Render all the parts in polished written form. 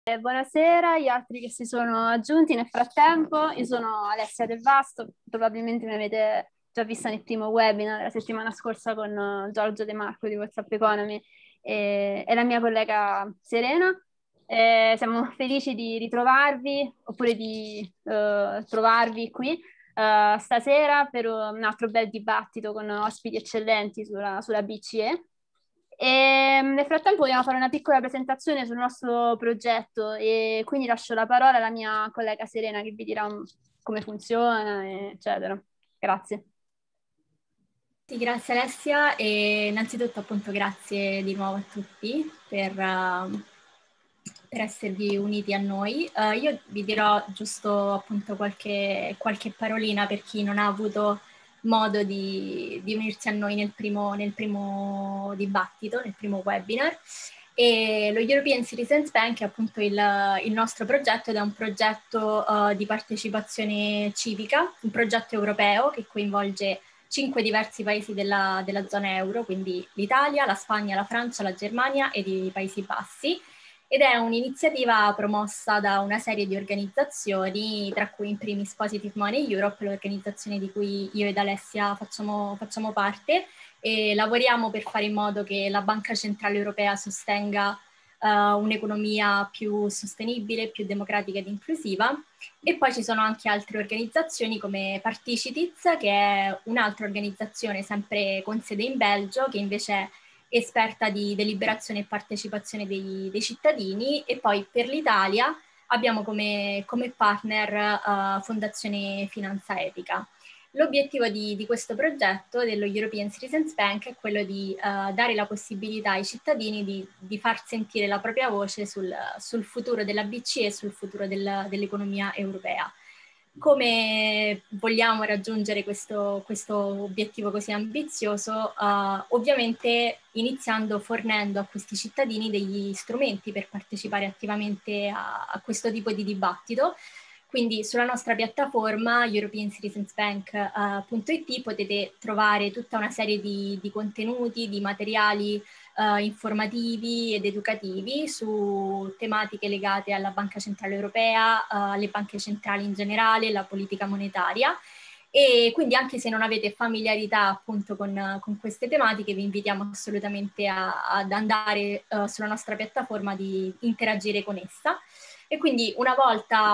Buonasera, gli altri che si sono aggiunti nel frattempo. Io sono Alessia Del Vasto, probabilmente mi avete già vista nel primo webinar la settimana scorsa con Giorgio De Marco di WhatsApp Economy e la mia collega Serena. Siamo felici di ritrovarvi oppure di trovarvi qui stasera per un altro bel dibattito con ospiti eccellenti sulla BCE. E nel frattempo vogliamo fare una piccola presentazione sul nostro progetto e quindi lascio la parola alla mia collega Serena che vi dirà come funziona, eccetera. Grazie. Sì, grazie Alessia e innanzitutto appunto grazie di nuovo a tutti per esservi uniti a noi. Io vi dirò giusto appunto qualche parolina per chi non ha avuto modo di unirsi a noi nel primo dibattito, nel primo webinar. E lo European Citizens Bank è appunto il nostro progetto ed è un progetto di partecipazione civica, un progetto europeo che coinvolge 5 diversi paesi della zona euro, quindi l'Italia, la Spagna, la Francia, la Germania ed i Paesi Bassi, ed è un'iniziativa promossa da una serie di organizzazioni, tra cui in primis Positive Money Europe, l'organizzazione di cui io ed Alessia facciamo parte, e lavoriamo per fare in modo che la Banca Centrale Europea sostenga un'economia più sostenibile, più democratica ed inclusiva. E poi ci sono anche altre organizzazioni come Particitiz, che è un'altra organizzazione sempre con sede in Belgio, che invece è esperta di deliberazione e partecipazione dei cittadini. E poi per l'Italia abbiamo come partner Fondazione Finanza Etica. L'obiettivo di questo progetto dello European Citizens Bank è quello di dare la possibilità ai cittadini di far sentire la propria voce sul futuro della BCE e sul futuro dell'economia europea. Come vogliamo raggiungere questo obiettivo così ambizioso? Ovviamente iniziando fornendo a questi cittadini degli strumenti per partecipare attivamente a questo tipo di dibattito. Quindi sulla nostra piattaforma europeancitizensbank.it potete trovare tutta una serie di contenuti, di materiali informativi ed educativi su tematiche legate alla Banca Centrale Europea, alle banche centrali in generale, la politica monetaria. E quindi anche se non avete familiarità appunto con queste tematiche, vi invitiamo assolutamente ad andare sulla nostra piattaforma, di interagire con essa. E quindi una volta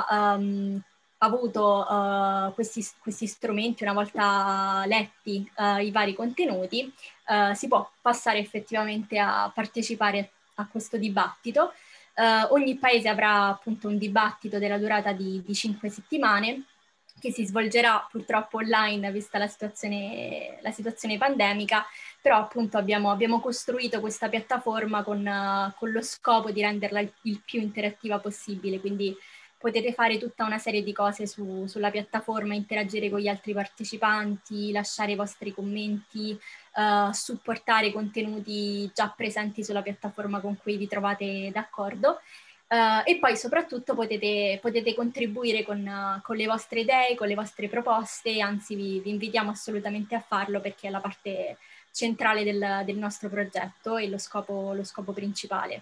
avuto questi strumenti, una volta letti i vari contenuti, si può passare effettivamente a partecipare a questo dibattito. Ogni paese avrà appunto un dibattito della durata di 5 settimane, che si svolgerà purtroppo online vista la situazione pandemica, però appunto abbiamo costruito questa piattaforma con lo scopo di renderla il più interattiva possibile, quindi potete fare tutta una serie di cose sulla piattaforma, interagire con gli altri partecipanti, lasciare i vostri commenti, supportare contenuti già presenti sulla piattaforma con cui vi trovate d'accordo. E poi soprattutto potete contribuire con le vostre idee, con le vostre proposte, anzi vi invitiamo assolutamente a farlo, perché è la parte centrale del nostro progetto e lo scopo principale.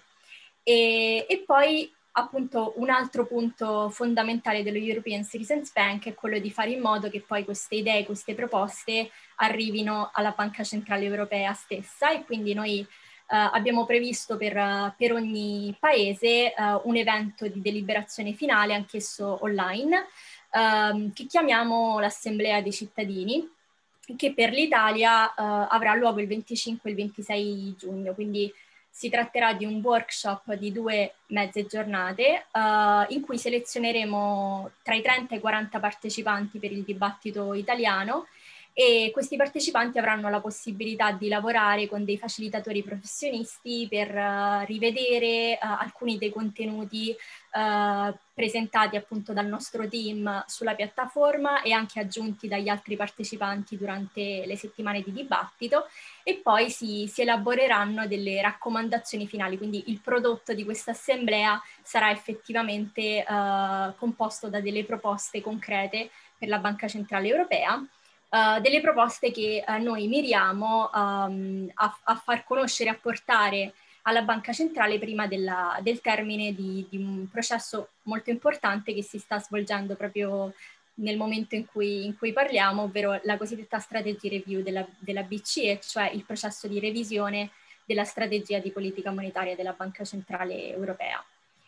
E poi appunto un altro punto fondamentale dello European Citizens Bank è quello di fare in modo che poi queste idee, queste proposte arrivino alla Banca Centrale Europea stessa, e quindi noi abbiamo previsto per ogni paese un evento di deliberazione finale, anch'esso online, che chiamiamo l'Assemblea dei cittadini, che per l'Italia avrà luogo il 25 e il 26 giugno, quindi si tratterà di un workshop di 2 mezze giornate in cui selezioneremo tra i 30 e i 40 partecipanti per il dibattito italiano, e questi partecipanti avranno la possibilità di lavorare con dei facilitatori professionisti per rivedere alcuni dei contenuti presentati appunto dal nostro team sulla piattaforma e anche aggiunti dagli altri partecipanti durante le settimane di dibattito, e poi si elaboreranno delle raccomandazioni finali, quindi il prodotto di questa assemblea sarà effettivamente composto da delle proposte concrete per la Banca Centrale Europea. Delle proposte che noi miriamo a far conoscere, a portare alla banca centrale prima del termine di un processo molto importante che si sta svolgendo proprio nel momento in cui parliamo, ovvero la cosiddetta strategy review della BCE, cioè il processo di revisione della strategia di politica monetaria della Banca Centrale Europea.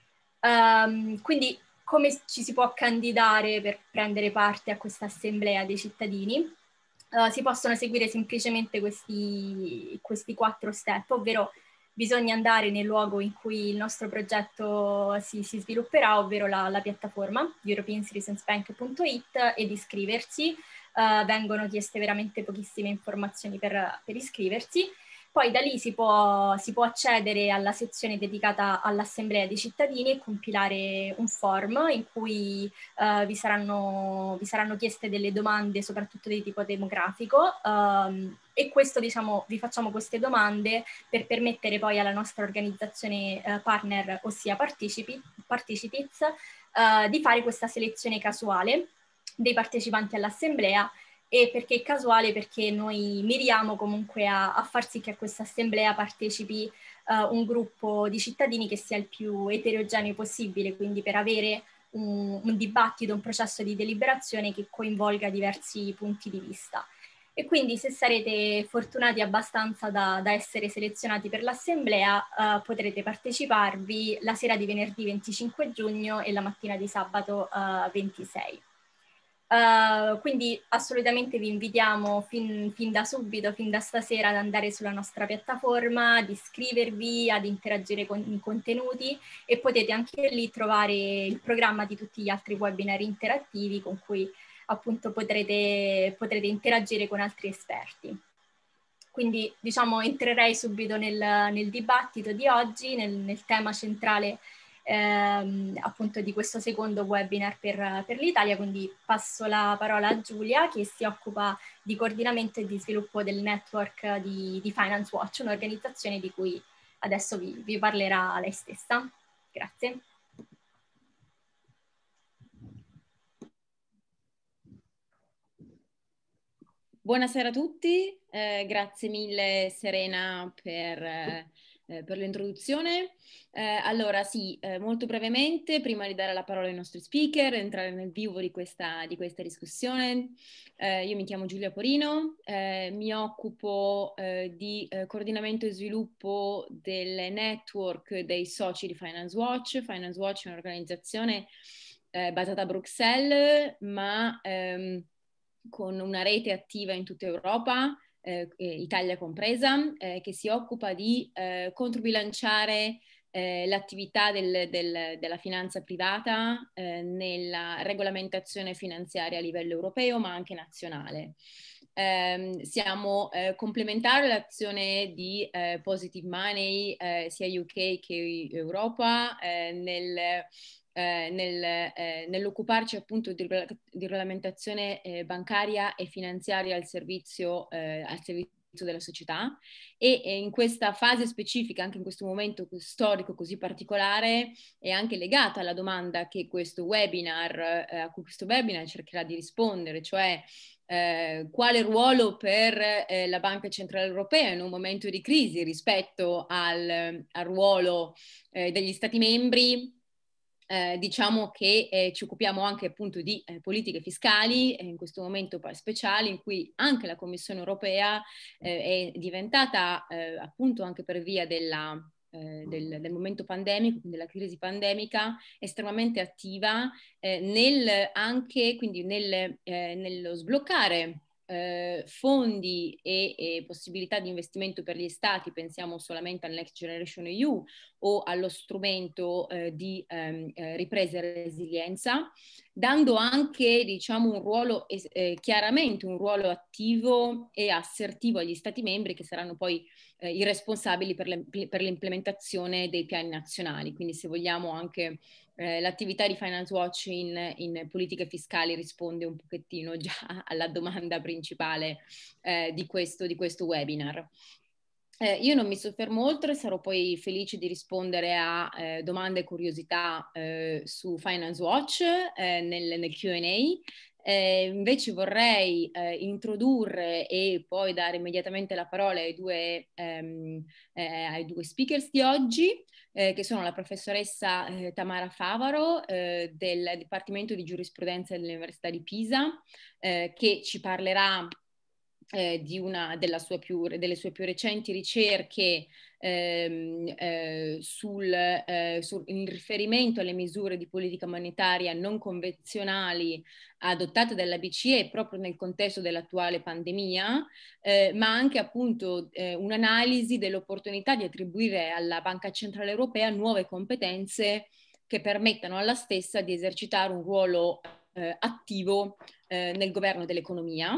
Quindi come ci si può candidare per prendere parte a questa assemblea dei cittadini? Si possono seguire semplicemente questi 4 step, ovvero bisogna andare nel luogo in cui il nostro progetto si svilupperà, ovvero la piattaforma europeancitizensbank.it, ed iscriversi. Vengono chieste veramente pochissime informazioni per iscriversi. Poi da lì si può accedere alla sezione dedicata all'assemblea dei cittadini e compilare un form in cui vi saranno chieste delle domande, soprattutto di tipo demografico, e questo, diciamo, vi facciamo queste domande per permettere poi alla nostra organizzazione partner, ossia Participits, di fare questa selezione casuale dei partecipanti all'assemblea. E perché casuale? Perché noi miriamo comunque a far sì che a questa assemblea partecipi un gruppo di cittadini che sia il più eterogeneo possibile, quindi per avere un dibattito, un processo di deliberazione che coinvolga diversi punti di vista. E quindi se sarete fortunati abbastanza da essere selezionati per l'assemblea, potrete parteciparvi la sera di venerdì 25 giugno e la mattina di sabato 26. Quindi assolutamente vi invitiamo fin da subito, fin da stasera, ad andare sulla nostra piattaforma, ad iscrivervi, ad interagire con i contenuti, e potete anche lì trovare il programma di tutti gli altri webinar interattivi con cui appunto potrete interagire con altri esperti. Quindi, diciamo, entrerei subito nel dibattito di oggi, nel tema centrale appunto di questo secondo webinar per l'Italia. Quindi passo la parola a Giulia, che si occupa di coordinamento e di sviluppo del network di Finance Watch, un'organizzazione di cui adesso vi parlerà lei stessa. Grazie. Buonasera a tutti, grazie mille Serena per l'introduzione. Allora sì, molto brevemente, prima di dare la parola ai nostri speaker, entrare nel vivo di questa discussione, io mi chiamo Giulia Porino, mi occupo di coordinamento e sviluppo del network dei soci di Finance Watch. Finance Watch è un'organizzazione basata a Bruxelles, ma con una rete attiva in tutta Europa, Italia compresa, che si occupa di controbilanciare l'attività della finanza privata nella regolamentazione finanziaria a livello europeo, ma anche nazionale. Siamo complementari all'azione di Positive Money sia UK che Europa nell'occuparci appunto di regolamentazione bancaria e finanziaria al servizio della società, e in questa fase specifica, anche in questo momento storico così particolare, è anche legata alla domanda che questo webinar, a cui questo webinar cercherà di rispondere, cioè quale ruolo per la Banca Centrale Europea in un momento di crisi rispetto al ruolo degli Stati membri. Diciamo che ci occupiamo anche appunto di politiche fiscali, in questo momento speciali, in cui anche la Commissione europea è diventata appunto anche per via del momento pandemico, della crisi pandemica, estremamente attiva nello sbloccare fondi e possibilità di investimento per gli stati. Pensiamo solamente al Next Generation EU o allo strumento di ripresa e resilienza, dando anche, diciamo, un ruolo chiaramente un ruolo attivo e assertivo agli stati membri, che saranno poi i responsabili per l'implementazione dei piani nazionali. Quindi, se vogliamo, anche l'attività di Finance Watch in politiche fiscali risponde un pochettino già alla domanda principale di questo webinar. Io non mi soffermo oltre, sarò poi felice di rispondere a domande e curiosità su Finance Watch nel Q&A. Invece vorrei introdurre e poi dare immediatamente la parola ai due speakers di oggi, che sono la professoressa Tamara Favaro del Dipartimento di Giurisprudenza dell'Università di Pisa, che ci parlerà delle sue più recenti ricerche in riferimento alle misure di politica monetaria non convenzionali adottate dalla BCE proprio nel contesto dell'attuale pandemia, ma anche appunto un'analisi dell'opportunità di attribuire alla Banca Centrale Europea nuove competenze che permettano alla stessa di esercitare un ruolo attivo nel governo dell'economia.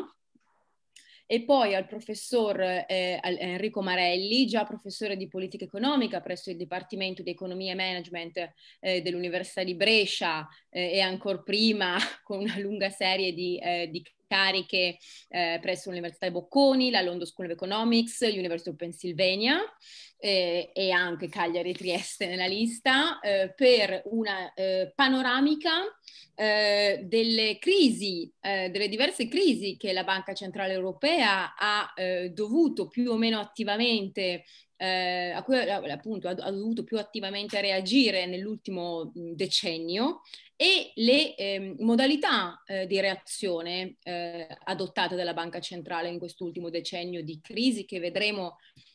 E poi al professor Enrico Marelli, già professore di politica economica presso il Dipartimento di Economia e Management dell'Università di Brescia e ancora prima con una lunga serie di cariche presso l'Università di Bocconi, la London School of Economics, l'University of Pennsylvania e anche Cagliari e Trieste nella lista, per una panoramica delle crisi, delle diverse crisi che la Banca Centrale Europea ha dovuto più o meno attivamente a cui appunto ha dovuto più attivamente reagire nell'ultimo decennio, e le modalità di reazione adottate dalla Banca Centrale in quest'ultimo decennio di crisi che vedremo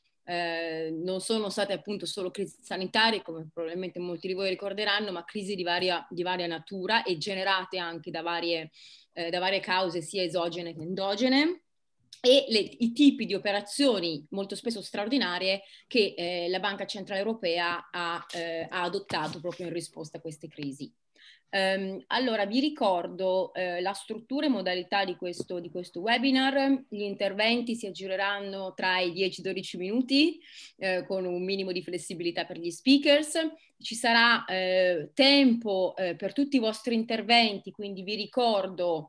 non sono state appunto solo crisi sanitarie, come probabilmente molti di voi ricorderanno, ma crisi di varia natura e generate anche da varie cause sia esogene che endogene, e i tipi di operazioni molto spesso straordinarie che la Banca Centrale Europea ha adottato proprio in risposta a queste crisi. Allora vi ricordo la struttura e modalità di questo webinar. Gli interventi si aggireranno tra i 10 e 12 minuti con un minimo di flessibilità per gli speakers. Ci sarà tempo per tutti i vostri interventi, quindi vi ricordo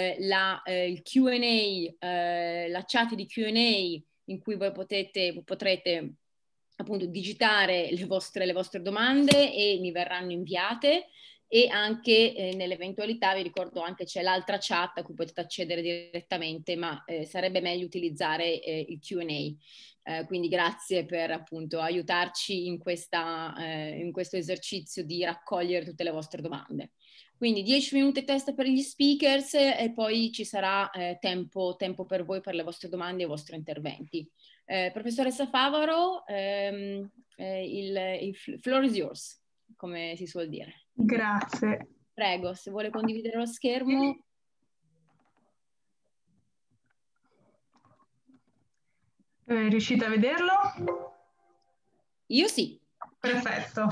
il Q&A, la chat di Q&A in cui voi potrete appunto digitare le vostre domande e mi verranno inviate. E anche nell'eventualità, vi ricordo anche c'è l'altra chat a cui potete accedere direttamente, ma sarebbe meglio utilizzare il Q&A. Quindi grazie per appunto aiutarci in questo esercizio di raccogliere tutte le vostre domande. Quindi 10 minuti a testa per gli speakers e poi ci sarà tempo per voi per le vostre domande e i vostri interventi. Professoressa Favaro, il floor is yours, come si suol dire. Grazie. Prego, se vuole condividere lo schermo. Riuscite a vederlo? Io sì. Perfetto.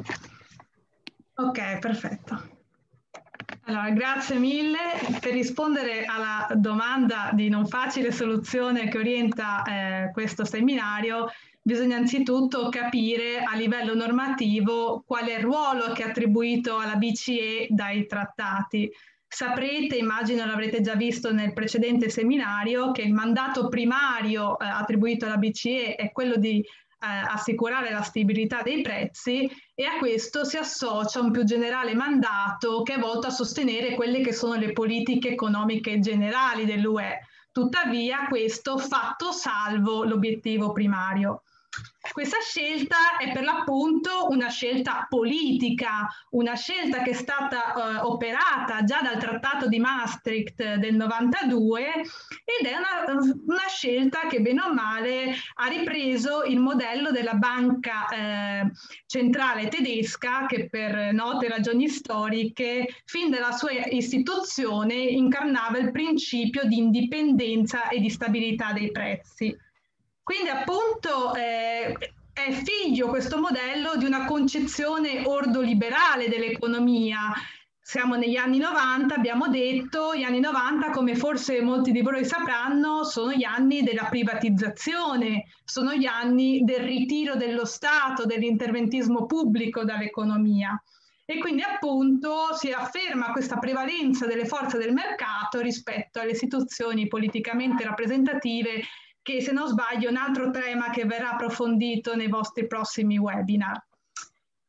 Ok, perfetto. Allora, grazie mille. Per rispondere alla domanda di non facile soluzione che orienta questo seminario, bisogna anzitutto capire a livello normativo qual è il ruolo che è attribuito alla BCE dai trattati. Saprete, immagino l'avrete già visto nel precedente seminario, che il mandato primario attribuito alla BCE è quello di assicurare la stabilità dei prezzi, e a questo si associa un più generale mandato che è volto a sostenere quelle che sono le politiche economiche generali dell'UE. Tuttavia, questo fatto salvo l'obiettivo primario. Questa scelta è per l'appunto una scelta politica, una scelta che è stata operata già dal Trattato di Maastricht del 92 ed è una scelta che bene o male ha ripreso il modello della banca centrale tedesca, che per note ragioni storiche fin dalla sua istituzione incarnava il principio di indipendenza e di stabilità dei prezzi. Quindi appunto è figlio questo modello di una concezione ordoliberale dell'economia. Siamo negli anni 90, abbiamo detto, gli anni 90, come forse molti di voi sapranno, sono gli anni della privatizzazione, sono gli anni del ritiro dello Stato, dell'interventismo pubblico dall'economia. E quindi appunto si afferma questa prevalenza delle forze del mercato rispetto alle istituzioni politicamente rappresentative, che se non sbaglio è un altro tema che verrà approfondito nei vostri prossimi webinar.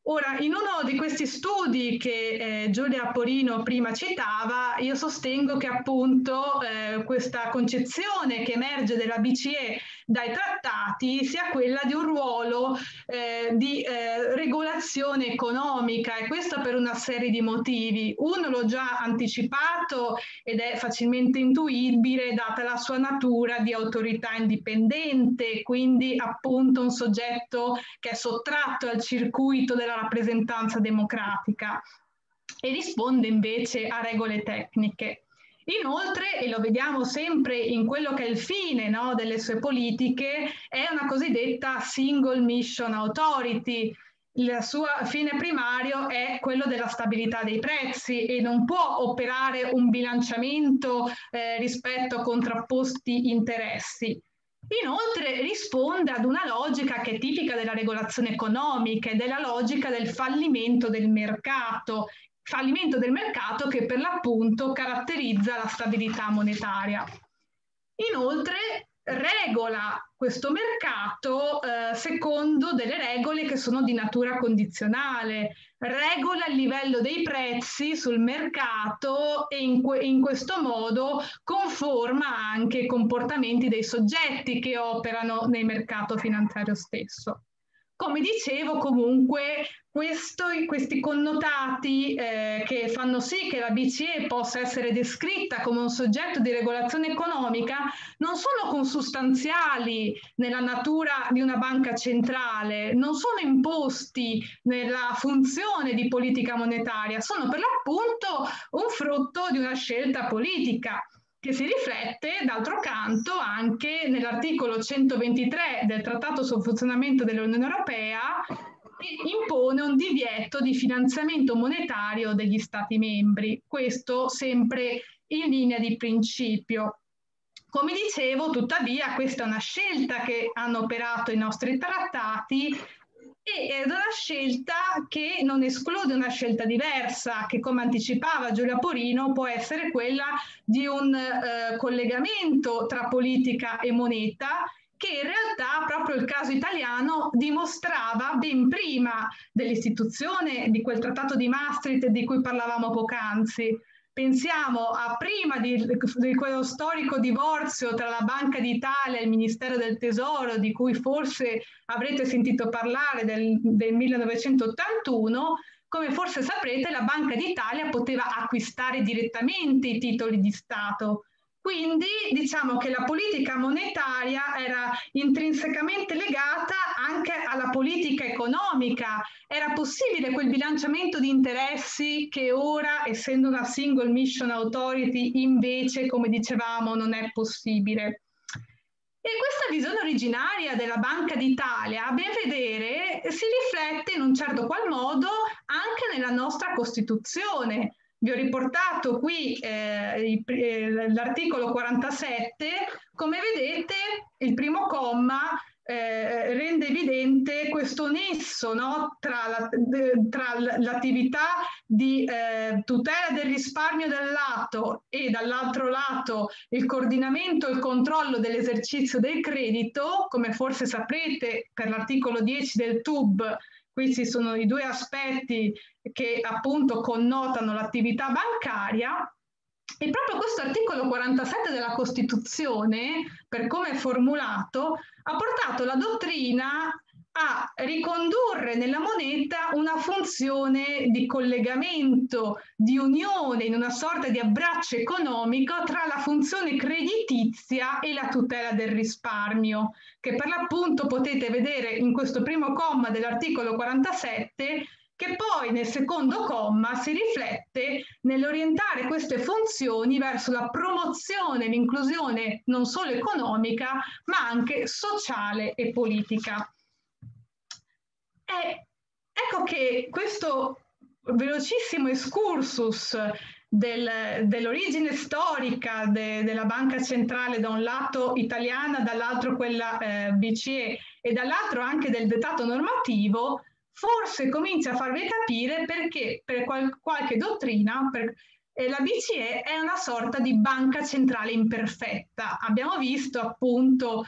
Ora, in uno di questi studi che Giulia Porino prima citava, io sostengo che appunto questa concezione che emerge della BCE dai trattati sia quella di un ruolo di regolazione economica, e questo per una serie di motivi. Uno l'ho già anticipato ed è facilmente intuibile data la sua natura di autorità indipendente, quindi appunto un soggetto che è sottratto al circuito della rappresentanza democratica e risponde invece a regole tecniche. Inoltre, e lo vediamo sempre in quello che è il fine, no, delle sue politiche, è una cosiddetta single mission authority. Il suo fine primario è quello della stabilità dei prezzi e non può operare un bilanciamento rispetto a contrapposti interessi. Inoltre risponde ad una logica che è tipica della regolazione economica ed è la logica del fallimento del mercato che per l'appunto caratterizza la stabilità monetaria. Inoltre regola questo mercato secondo delle regole che sono di natura condizionale, regola il livello dei prezzi sul mercato e in questo modo conforma anche i comportamenti dei soggetti che operano nel mercato finanziario stesso. Come dicevo, comunque, questi connotati che fanno sì che la BCE possa essere descritta come un soggetto di regolazione economica non sono consustanziali nella natura di una banca centrale, non sono imposti nella funzione di politica monetaria, sono per l'appunto un frutto di una scelta politica, che si riflette, d'altro canto, anche nell'articolo 123 del Trattato sul funzionamento dell'Unione Europea, che impone un divieto di finanziamento monetario degli Stati membri, questo sempre in linea di principio. Come dicevo, tuttavia, questa è una scelta che hanno operato i nostri trattati e è una scelta che non esclude una scelta diversa, che come anticipava Giulia Porino può essere quella di un collegamento tra politica e moneta, che in realtà proprio il caso italiano dimostrava ben prima dell'istituzione di quel trattato di Maastricht di cui parlavamo poc'anzi. Pensiamo a prima di quello storico divorzio tra la Banca d'Italia e il Ministero del Tesoro, di cui forse avrete sentito parlare del 1981, come forse saprete la Banca d'Italia poteva acquistare direttamente i titoli di Stato. Quindi diciamo che la politica monetaria era intrinsecamente legata anche alla politica economica. Era possibile quel bilanciamento di interessi che ora, essendo una single mission authority, invece, come dicevamo, non è possibile. E questa visione originaria della Banca d'Italia, a ben vedere, si riflette in un certo qual modo anche nella nostra Costituzione. Vi ho riportato qui l'articolo 47, come vedete il primo comma rende evidente questo nesso, no, tra l'attività di tutela del risparmio da un lato e dall'altro lato il coordinamento e il controllo dell'esercizio del credito, come forse saprete per l'articolo 10 del TUB. Qui ci sono i due aspetti che appunto connotano l'attività bancaria e proprio questo articolo 47 della Costituzione, per come è formulato, ha portato la dottrina a ricondurre nella moneta una funzione di collegamento, di unione, in una sorta di abbraccio economico tra la funzione creditizia e la tutela del risparmio, che per l'appunto potete vedere in questo primo comma dell'articolo 47, che poi nel secondo comma si riflette nell'orientare queste funzioni verso la promozione e l'inclusione non solo economica, ma anche sociale e politica. Ecco che questo velocissimo excursus dell'origine storica della Banca Centrale, da un lato italiana, dall'altro quella BCE e dall'altro anche del dettato normativo, forse comincia a farvi capire perché per qualche dottrina la BCE è una sorta di banca centrale imperfetta. Abbiamo visto appunto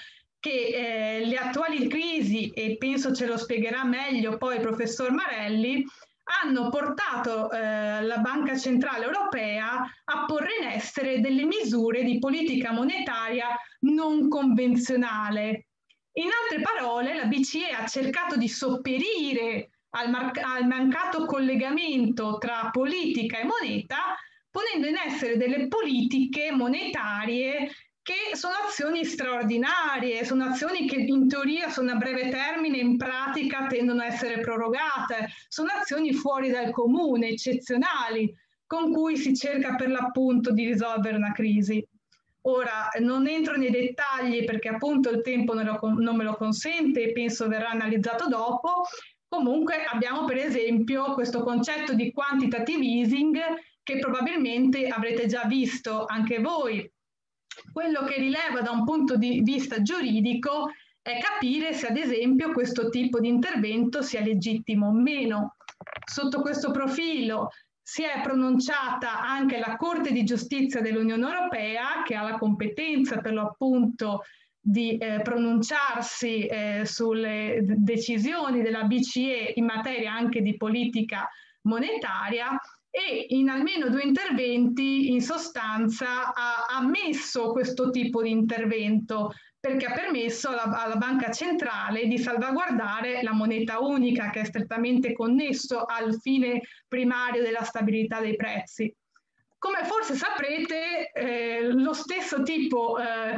che le attuali crisi, e penso ce lo spiegherà meglio poi il professor Marelli, hanno portato la Banca Centrale Europea a porre in essere delle misure di politica monetaria non convenzionale. In altre parole, la BCE ha cercato di sopperire al mancato collegamento tra politica e moneta, ponendo in essere delle politiche monetarie che sono azioni straordinarie, sono azioni che in teoria sono a breve termine, in pratica tendono a essere prorogate, sono azioni fuori dal comune, eccezionali, con cui si cerca per l'appunto di risolvere una crisi. Ora, non entro nei dettagli perché appunto il tempo non me lo consente e penso verrà analizzato dopo. Comunque abbiamo per esempio questo concetto di quantitative easing che probabilmente avrete già visto anche voi. Quello che rileva da un punto di vista giuridico è capire se ad esempio questo tipo di intervento sia legittimo o meno. Sotto questo profilo si è pronunciata anche la Corte di Giustizia dell'Unione Europea, che ha la competenza per l'appunto di pronunciarsi sulle decisioni della BCE in materia anche di politica monetaria, e in almeno 2 interventi in sostanza ha ammesso questo tipo di intervento, perché ha permesso alla Banca Centrale di salvaguardare la moneta unica, che è strettamente connesso al fine primario della stabilità dei prezzi. Come forse saprete, lo stesso tipo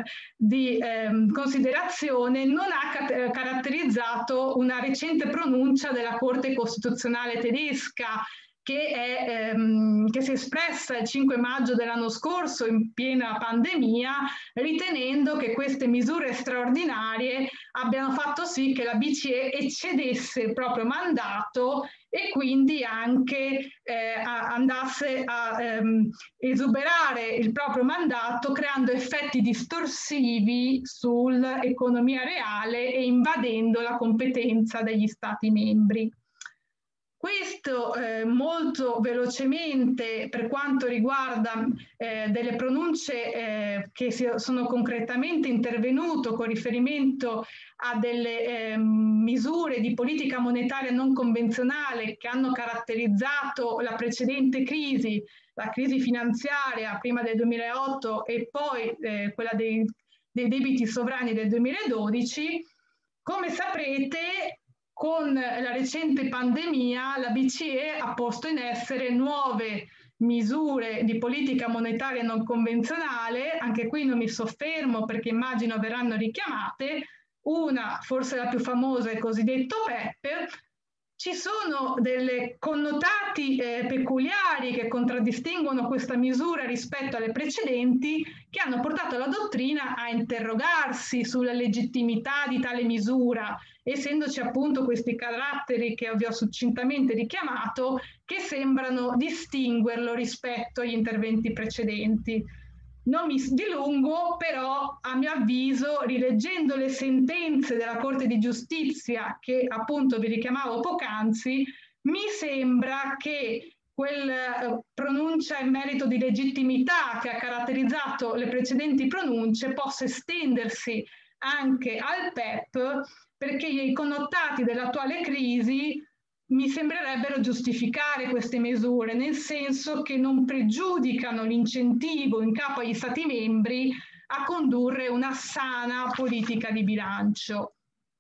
di considerazione non ha caratterizzato una recente pronuncia della Corte Costituzionale tedesca, che si è espressa il 5 maggio dell'anno scorso in piena pandemia, ritenendo che queste misure straordinarie abbiano fatto sì che la BCE eccedesse il proprio mandato e quindi anche andasse a esuberare il proprio mandato, creando effetti distorsivi sull'economia reale e invadendo la competenza degli Stati membri. Questo molto velocemente per quanto riguarda delle pronunce che sono concretamente intervenute con riferimento a delle misure di politica monetaria non convenzionale che hanno caratterizzato la precedente crisi, la crisi finanziaria prima del 2008 e poi quella dei debiti sovrani del 2012. Come saprete, con la recente pandemia la BCE ha posto in essere nuove misure di politica monetaria non convenzionale, anche qui non mi soffermo perché immagino verranno richiamate. Una, forse la più famosa, è il cosiddetto PEPP. Ci sono dei connotati peculiari che contraddistinguono questa misura rispetto alle precedenti, che hanno portato la dottrina a interrogarsi sulla legittimità di tale misura, essendoci appunto questi caratteri che vi ho succintamente richiamato, che sembrano distinguerlo rispetto agli interventi precedenti. Non mi dilungo, però a mio avviso, rileggendo le sentenze della Corte di Giustizia che appunto vi richiamavo poc'anzi, mi sembra che quella pronuncia in merito di legittimità che ha caratterizzato le precedenti pronunce possa estendersi anche al PEPP, perché i connotati dell'attuale crisi mi sembrerebbero giustificare queste misure, nel senso che non pregiudicano l'incentivo in capo agli Stati membri a condurre una sana politica di bilancio.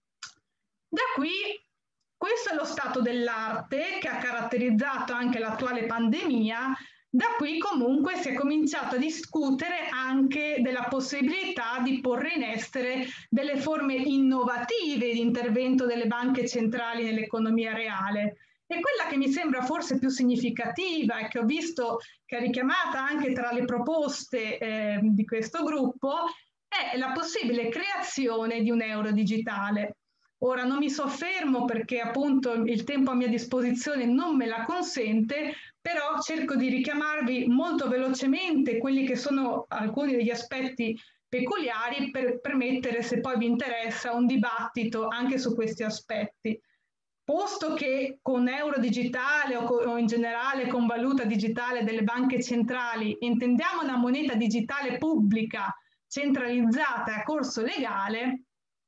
Da qui, questo è lo stato dell'arte che ha caratterizzato anche l'attuale pandemia. Da qui comunque si è cominciato a discutere anche della possibilità di porre in essere delle forme innovative di intervento delle banche centrali nell'economia reale. E quella che mi sembra forse più significativa e che ho visto che è richiamata anche tra le proposte di questo gruppo è la possibile creazione di un euro digitale. Ora non mi soffermo perché appunto il tempo a mia disposizione non me la consente, però cerco di richiamarvi molto velocemente quelli che sono alcuni degli aspetti peculiari per permettere, se poi vi interessa, un dibattito anche su questi aspetti. Posto che con euro digitale o in generale con valuta digitale delle banche centrali intendiamo una moneta digitale pubblica centralizzata a corso legale,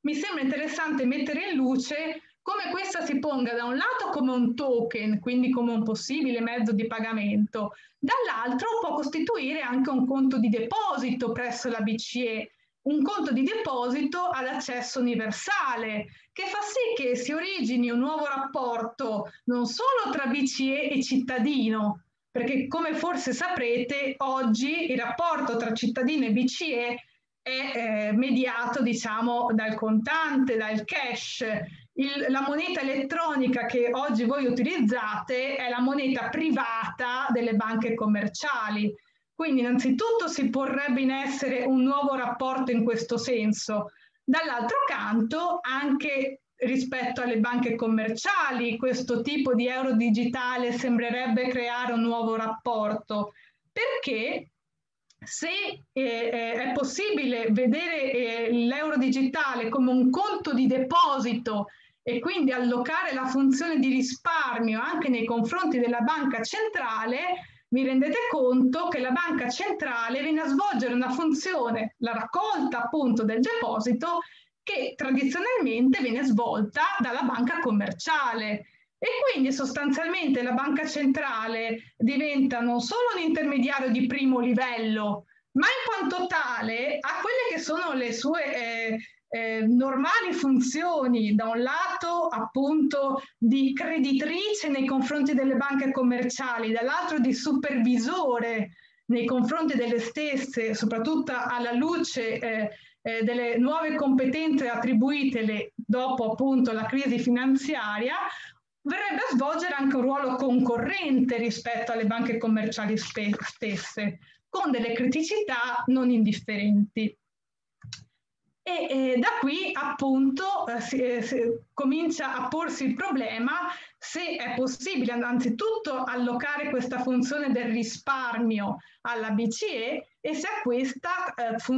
mi sembra interessante mettere in luce come questa si ponga da un lato come un token, quindi come un possibile mezzo di pagamento, dall'altro può costituire anche un conto di deposito presso la BCE, un conto di deposito ad accesso universale, che fa sì che si origini un nuovo rapporto non solo tra BCE e cittadino, perché come forse saprete, oggi il rapporto tra cittadino e BCE è mediato, diciamo, dal contante, dal cash. La moneta elettronica che oggi voi utilizzate è la moneta privata delle banche commerciali. Quindi innanzitutto si porrebbe in essere un nuovo rapporto in questo senso. Dall'altro canto, anche rispetto alle banche commerciali, questo tipo di euro digitale sembrerebbe creare un nuovo rapporto, perché se è possibile vedere l'euro digitale come un conto di deposito e quindi allocare la funzione di risparmio anche nei confronti della banca centrale, vi rendete conto che la banca centrale viene a svolgere una funzione, la raccolta appunto del deposito, che tradizionalmente viene svolta dalla banca commerciale. E quindi sostanzialmente la banca centrale diventa non solo un intermediario di primo livello, ma in quanto tale ha quelle che sono le sue normali funzioni, da un lato appunto di creditrice nei confronti delle banche commerciali, dall'altro di supervisore nei confronti delle stesse, soprattutto alla luce delle nuove competenze attribuitele dopo appunto la crisi finanziaria, verrebbe a svolgere anche un ruolo concorrente rispetto alle banche commerciali stesse, con delle criticità non indifferenti. E da qui appunto comincia a porsi il problema se è possibile innanzitutto allocare questa funzione del risparmio alla BCE e se a questa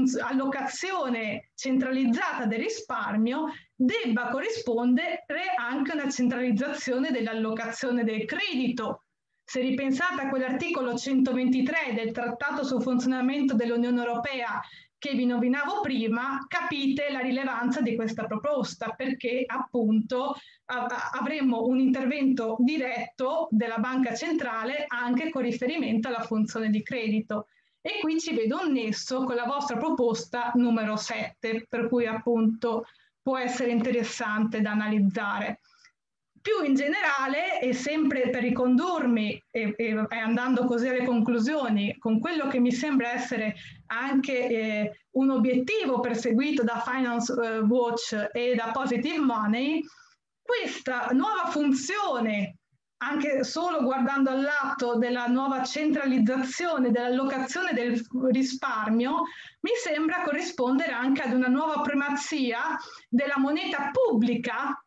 allocazione centralizzata del risparmio debba corrispondere anche una centralizzazione dell'allocazione del credito. Se ripensate a quell'articolo 123 del Trattato sul funzionamento dell'Unione Europea che vi nominavo prima, capite la rilevanza di questa proposta, perché appunto avremo un intervento diretto della banca centrale anche con riferimento alla funzione di credito. E qui ci vedo un nesso con la vostra proposta numero 7, per cui appunto può essere interessante da analizzare. Più in generale, e sempre per ricondurmi e andando così alle conclusioni, con quello che mi sembra essere anche un obiettivo perseguito da Finance Watch e da Positive Money, questa nuova funzione, anche solo guardando al lato della nuova centralizzazione dell'allocazione del risparmio, mi sembra corrispondere anche ad una nuova primazia della moneta pubblica,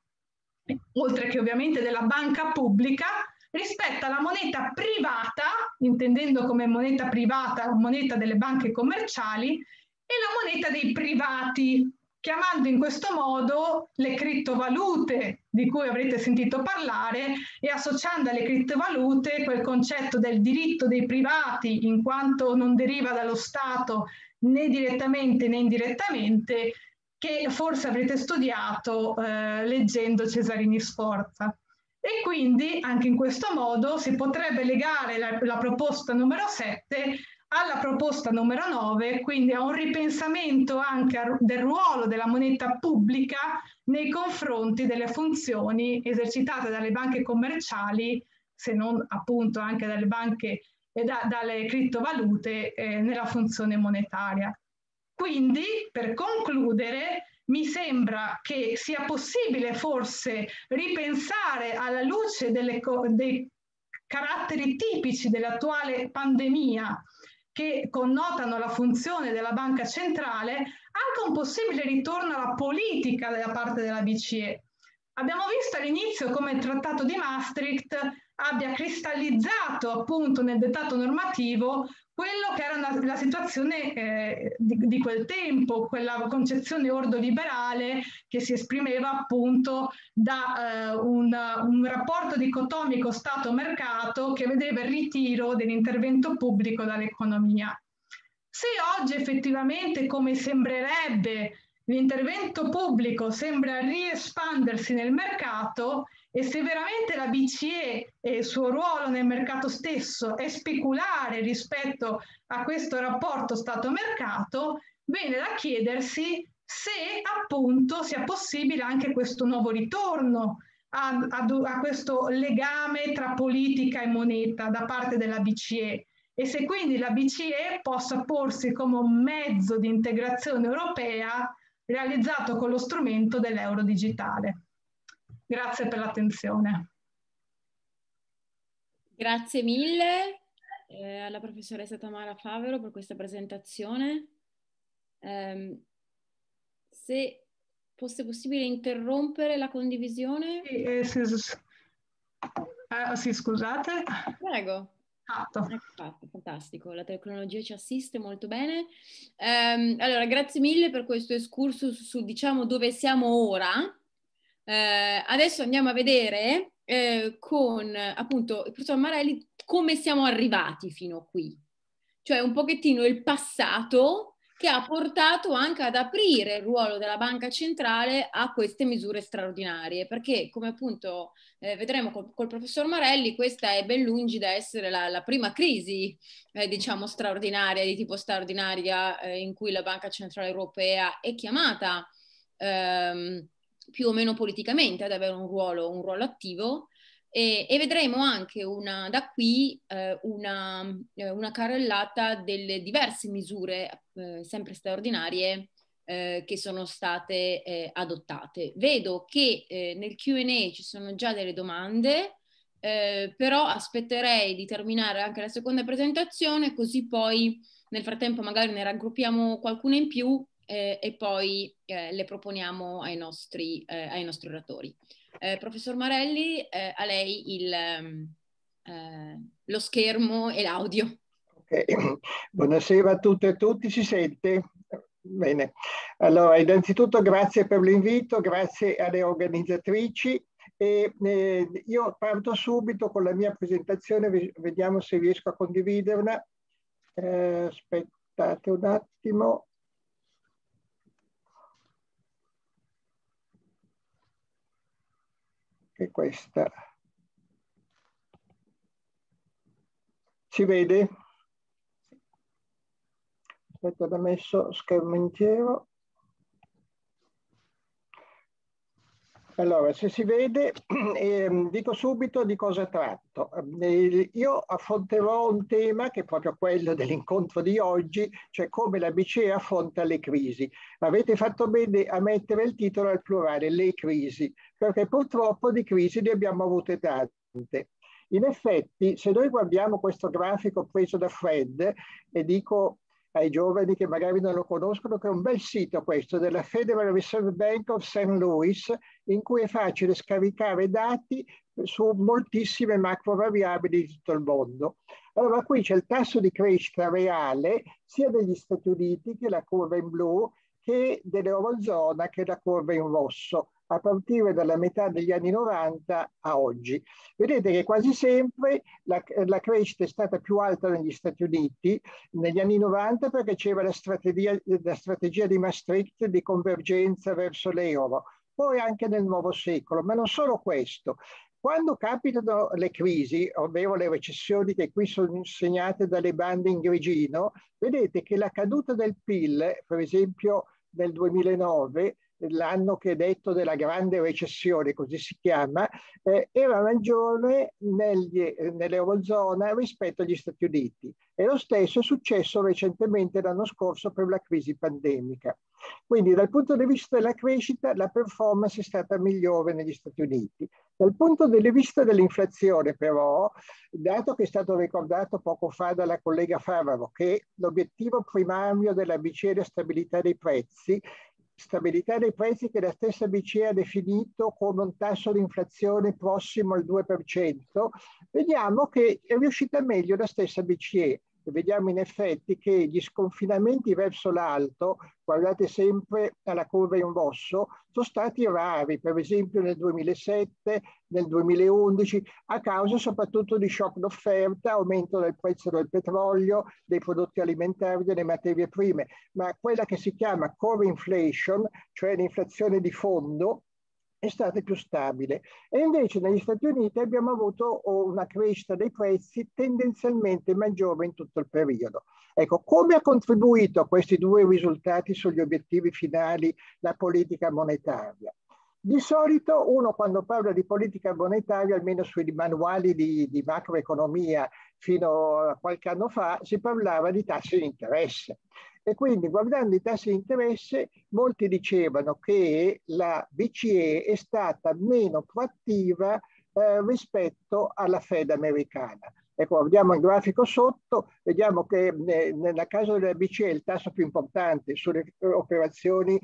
oltre che ovviamente della banca pubblica, rispetto alla moneta privata, intendendo come moneta privata la moneta delle banche commerciali, e la moneta dei privati, chiamando in questo modo le criptovalute di cui avrete sentito parlare e associando alle criptovalute quel concetto del diritto dei privati, in quanto non deriva dallo Stato né direttamente né indirettamente, che forse avrete studiato leggendo Cesarini Sforza. E quindi anche in questo modo si potrebbe legare la proposta numero 7 alla proposta numero 9, quindi a un ripensamento anche del ruolo della moneta pubblica nei confronti delle funzioni esercitate dalle banche commerciali, se non appunto anche dalle banche e dalle criptovalute nella funzione monetaria. Quindi, per concludere, mi sembra che sia possibile forse ripensare alla luce dei caratteri tipici dell'attuale pandemia che connotano la funzione della banca centrale, anche un possibile ritorno alla politica da parte della BCE. Abbiamo visto all'inizio come il Trattato di Maastricht abbia cristallizzato appunto nel dettato normativo quello che era la situazione di quel tempo, quella concezione ordoliberale che si esprimeva appunto da un rapporto dicotomico Stato-mercato che vedeva il ritiro dell'intervento pubblico dall'economia. Se oggi effettivamente, come sembrerebbe, l'intervento pubblico sembra riespandersi nel mercato e se veramente la BCE e il suo ruolo nel mercato stesso è speculare rispetto a questo rapporto Stato-mercato, viene da chiedersi se appunto sia possibile anche questo nuovo ritorno a questo legame tra politica e moneta da parte della BCE e se quindi la BCE possa porsi come un mezzo di integrazione europea realizzato con lo strumento dell'euro digitale. Grazie per l'attenzione. Grazie mille alla professoressa Tamara Favero per questa presentazione. Se fosse possibile interrompere la condivisione. Sì, scusate. Prego. Fatto. Fantastico, la tecnologia ci assiste molto bene. Allora, grazie mille per questo excursus su, diciamo, dove siamo ora. Adesso andiamo a vedere con appunto il professor Marelli come siamo arrivati fino a qui, cioè un pochettino il passato che ha portato anche ad aprire il ruolo della banca centrale a queste misure straordinarie, perché come appunto vedremo col professor Marelli, questa è ben lungi da essere la prima crisi diciamo straordinaria, di tipo straordinaria, in cui la Banca Centrale Europea è chiamata più o meno politicamente ad avere un ruolo attivo. E vedremo anche da qui una carrellata delle diverse misure sempre straordinarie che sono state adottate. Vedo che nel Q&A ci sono già delle domande, però aspetterei di terminare anche la seconda presentazione, così poi nel frattempo magari ne raggruppiamo qualcuna in più e poi le proponiamo ai nostri oratori. Professor Marelli, a lei lo schermo e l'audio. Okay. Buonasera a tutte e a tutti, si sente? Bene, allora innanzitutto grazie per l'invito, grazie alle organizzatrici e io parto subito con la mia presentazione, vediamo se riesco a condividerla. Aspettate un attimo. Che questa si vede? Aspetta, ho messo schermo intero. Allora, se si vede, dico subito di cosa tratto. Io affronterò un tema che è proprio quello dell'incontro di oggi, cioè come la BCE affronta le crisi. Avete fatto bene a mettere il titolo al plurale, le crisi, perché purtroppo di crisi ne abbiamo avute tante. In effetti, se noi guardiamo questo grafico preso da Fred, e dico ai giovani che magari non lo conoscono, che è un bel sito questo della Federal Reserve Bank of St. Louis, in cui è facile scaricare dati su moltissime macro variabili di tutto il mondo. Allora qui c'è il tasso di crescita reale sia degli Stati Uniti, che è la curva in blu, che dell'Eurozona, che è la curva in rosso, a partire dalla metà degli anni 90 a oggi. Vedete che quasi sempre la crescita è stata più alta negli Stati Uniti negli anni 90 perché c'era la strategia di Maastricht di convergenza verso l'euro, poi anche nel nuovo secolo, ma non solo questo. Quando capitano le crisi, ovvero le recessioni che qui sono segnate dalle bande in grigino, vedete che la caduta del PIL, per esempio nel 2009, l'anno che è detto della grande recessione, così si chiama, era maggiore nell'Eurozona rispetto agli Stati Uniti. E lo stesso è successo recentemente l'anno scorso per la crisi pandemica. Quindi dal punto di vista della crescita la performance è stata migliore negli Stati Uniti. Dal punto di vista dell'inflazione però, dato che è stato ricordato poco fa dalla collega Favaro che l'obiettivo primario della BCE è la stabilità dei prezzi che la stessa BCE ha definito come un tasso di inflazione prossimo al 2%, vediamo che è riuscita meglio la stessa BCE. vediamo in effetti che gli sconfinamenti verso l'alto, guardate sempre alla curva in rosso, sono stati rari, per esempio nel 2007, nel 2011, a causa soprattutto di shock d'offerta, aumento del prezzo del petrolio, dei prodotti alimentari, delle materie prime, ma quella che si chiama core inflation, cioè l'inflazione di fondo, è stata più stabile. E invece negli Stati Uniti abbiamo avuto una crescita dei prezzi tendenzialmente maggiore in tutto il periodo. Ecco, come ha contribuito a questi due risultati sugli obiettivi finali la politica monetaria? Di solito uno quando parla di politica monetaria, almeno sui manuali di macroeconomia fino a qualche anno fa, si parlava di tassi di interesse. E quindi guardando i tassi di interesse molti dicevano che la BCE è stata meno proattiva rispetto alla Fed americana. Ecco, vediamo il grafico sotto, vediamo che nel caso della BCE il tasso più importante sulle operazioni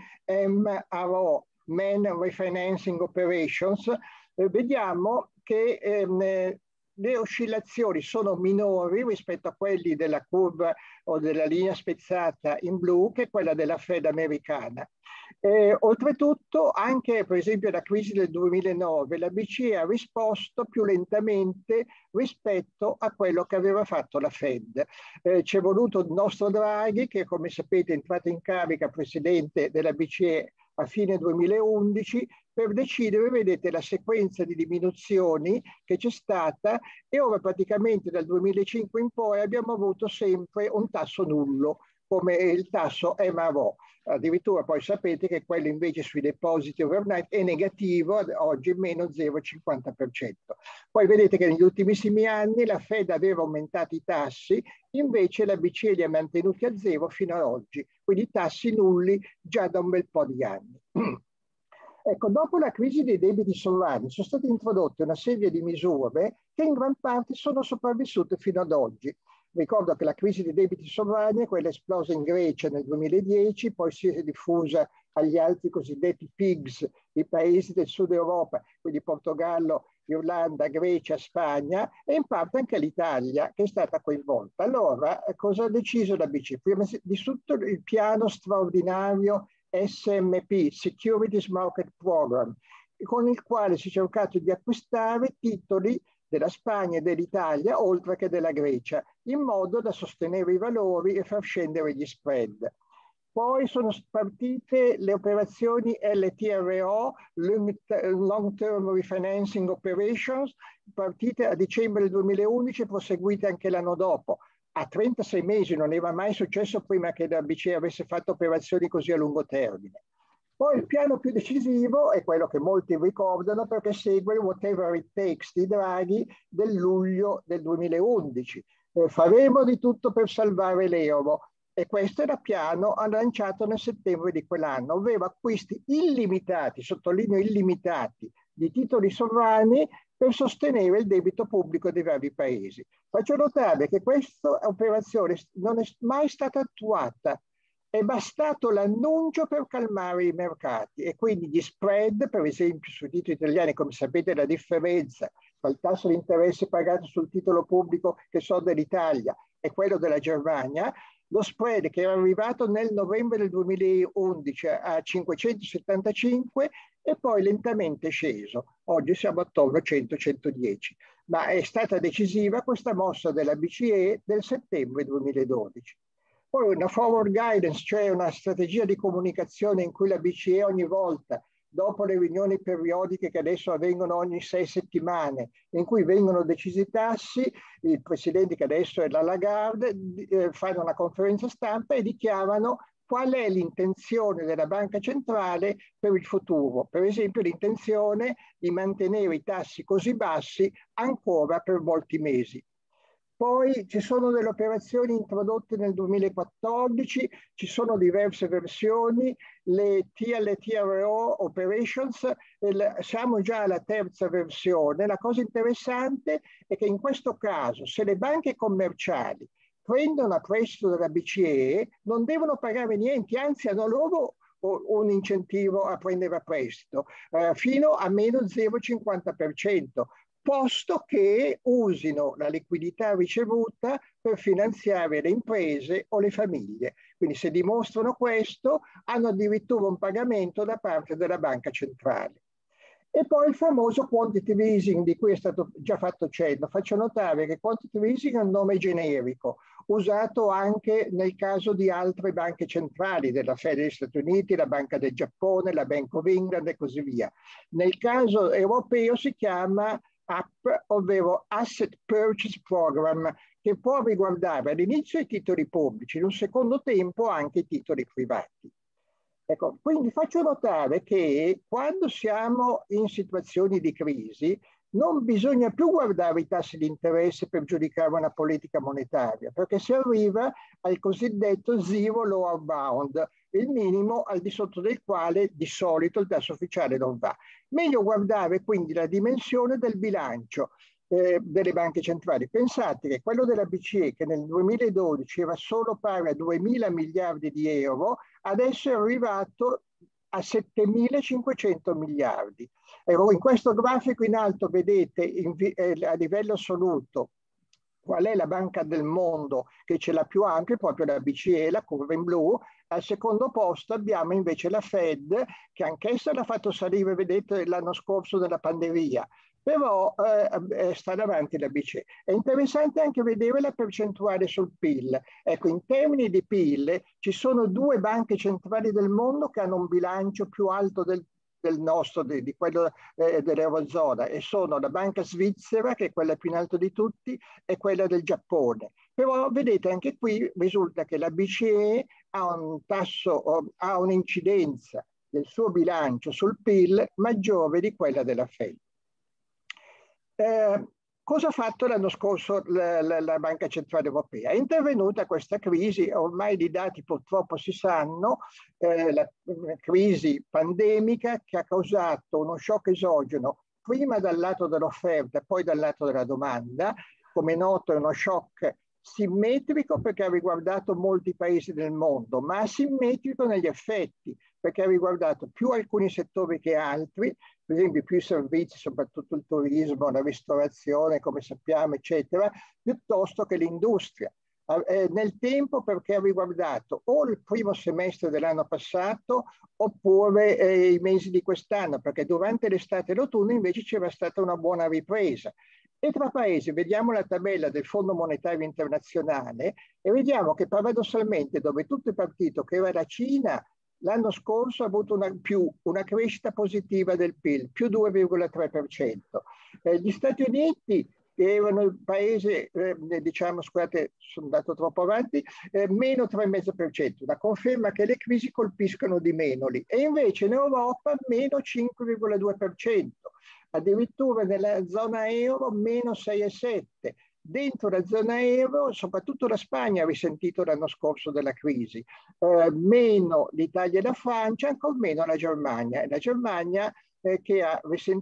MRO, Main Refinancing Operations, vediamo che le oscillazioni sono minori rispetto a quelli della curva o della linea spezzata in blu che quella della Fed americana. Oltretutto, anche per esempio alla crisi del 2009, la BCE ha risposto più lentamente rispetto a quello che aveva fatto la Fed. Ci è voluto il nostro Draghi, che come sapete è entrato in carica presidente della BCE a fine 2011, per decidere, vedete, la sequenza di diminuzioni che c'è stata e ora praticamente dal 2005 in poi abbiamo avuto sempre un tasso nullo, come il tasso MRO. Addirittura poi sapete che quello invece sui depositi overnight è negativo, oggi meno 0,50%. Poi vedete che negli ultimissimi anni la Fed aveva aumentato i tassi, invece la BCE li ha mantenuti a zero fino ad oggi, quindi tassi nulli già da un bel po' di anni. Ecco, dopo la crisi dei debiti sovrani sono state introdotte una serie di misure che in gran parte sono sopravvissute fino ad oggi. Ricordo che la crisi dei debiti sovrani è quella esplosa in Grecia nel 2010, poi si è diffusa agli altri cosiddetti PIGS, i paesi del sud Europa, quindi Portogallo, Irlanda, Grecia, Spagna e in parte anche l'Italia che è stata coinvolta. Allora, cosa ha deciso la BCE? Prima di tutto il piano straordinario SMP, Securities Market Program, con il quale si è cercato di acquistare titoli della Spagna e dell'Italia, oltre che della Grecia, in modo da sostenere i valori e far scendere gli spread. Poi sono partite le operazioni LTRO, Long Term Refinancing Operations, partite a dicembre del 2011 e proseguite anche l'anno dopo. A 36 mesi non era mai successo prima che la BCE avesse fatto operazioni così a lungo termine. Poi il piano più decisivo è quello che molti ricordano perché segue il Whatever It Takes di Draghi del luglio del 2011. Faremo di tutto per salvare l'euro. E questo era il piano lanciato nel settembre di quell'anno, ovvero acquisti illimitati, sottolineo illimitati, di titoli sovrani per sostenere il debito pubblico dei vari paesi. Faccio notare che questa operazione non è mai stata attuata. È bastato l'annuncio per calmare i mercati e quindi gli spread, per esempio sui titoli italiani, come sapete la differenza tra il tasso di interesse pagato sul titolo pubblico che so dell'Italia e quello della Germania, lo spread che era arrivato nel novembre del 2011 a 575 e poi lentamente sceso. Oggi siamo attorno a 100-110, ma è stata decisiva questa mossa della BCE del settembre 2012. Poi una forward guidance, cioè una strategia di comunicazione in cui la BCE ogni volta, dopo le riunioni periodiche che adesso avvengono ogni 6 settimane, in cui vengono decisi i tassi, il presidente che adesso è la Lagarde, fanno una conferenza stampa e dichiarano qual è l'intenzione della Banca Centrale per il futuro. Per esempio l'intenzione di mantenere i tassi così bassi ancora per molti mesi. Poi ci sono delle operazioni introdotte nel 2014, ci sono diverse versioni, le TLTRO Operations, siamo già alla terza versione. La cosa interessante è che in questo caso, se le banche commerciali prendono a prestito dalla BCE, non devono pagare niente, anzi hanno loro un incentivo a prendere a prestito, fino a meno 0,50%. posto che usino la liquidità ricevuta per finanziare le imprese o le famiglie. Quindi se dimostrano questo, hanno addirittura un pagamento da parte della banca centrale. E poi il famoso quantitative easing di cui è stato già fatto cenno. Faccio notare che quantitative easing è un nome generico, usato anche nel caso di altre banche centrali, della Fed degli Stati Uniti, la Banca del Giappone, la Bank of England e così via. Nel caso europeo si chiama AP, ovvero Asset Purchase Program, che può riguardare all'inizio i titoli pubblici, in un secondo tempo anche i titoli privati. Ecco, quindi faccio notare che quando siamo in situazioni di crisi non bisogna più guardare i tassi di interesse per giudicare una politica monetaria, perché si arriva al cosiddetto zero lower bound, il minimo al di sotto del quale di solito il tasso ufficiale non va. Meglio guardare quindi la dimensione del bilancio delle banche centrali. Pensate che quello della BCE, che nel 2012 era solo pari a 2.000 miliardi di euro, adesso è arrivato a 7.500 miliardi. In questo grafico in alto vedete a livello assoluto qual è la banca del mondo che ce l'ha più ampia, proprio la BCE, la curva in blu. Al secondo posto abbiamo invece la Fed, che anch'essa l'ha fatto salire, vedete, l'anno scorso della pandemia, però sta davanti la BCE. È interessante anche vedere la percentuale sul PIL. Ecco, in termini di PIL ci sono due banche centrali del mondo che hanno un bilancio più alto del nostro, di quello dell'Eurozona, e sono la banca svizzera, che è quella più in alto di tutti, e quella del Giappone. Però vedete, anche qui risulta che la BCE ha un tasso, ha un'incidenza del suo bilancio sul PIL maggiore di quella della Fed. Cosa ha fatto l'anno scorso la Banca Centrale Europea? È intervenuta questa crisi, ormai i dati purtroppo si sanno, la crisi pandemica che ha causato uno shock esogeno prima dal lato dell'offerta e poi dal lato della domanda. Come è noto è uno shock simmetrico perché ha riguardato molti paesi del mondo, ma asimmetrico negli effetti, perché ha riguardato più alcuni settori che altri, per esempio più i servizi, soprattutto il turismo, la ristorazione, come sappiamo, eccetera, piuttosto che l'industria. Nel tempo perché ha riguardato o il primo semestre dell'anno passato oppure i mesi di quest'anno, perché durante l'estate e l'autunno invece c'era stata una buona ripresa. E tra paesi vediamo la tabella del Fondo Monetario Internazionale e vediamo che paradossalmente dove tutto è partito, che era la Cina, l'anno scorso ha avuto una crescita positiva del PIL, più 2,3%. Gli Stati Uniti, che erano il paese, diciamo, scusate, sono andato troppo avanti, meno 3,5%, una conferma che le crisi colpiscono di meno lì. E invece in Europa meno 5,2%, addirittura nella zona euro meno 6,7%. Dentro la zona euro, soprattutto la Spagna ha risentito l'anno scorso della crisi, meno l'Italia e la Francia, ancora meno la Germania. E la Germania che ha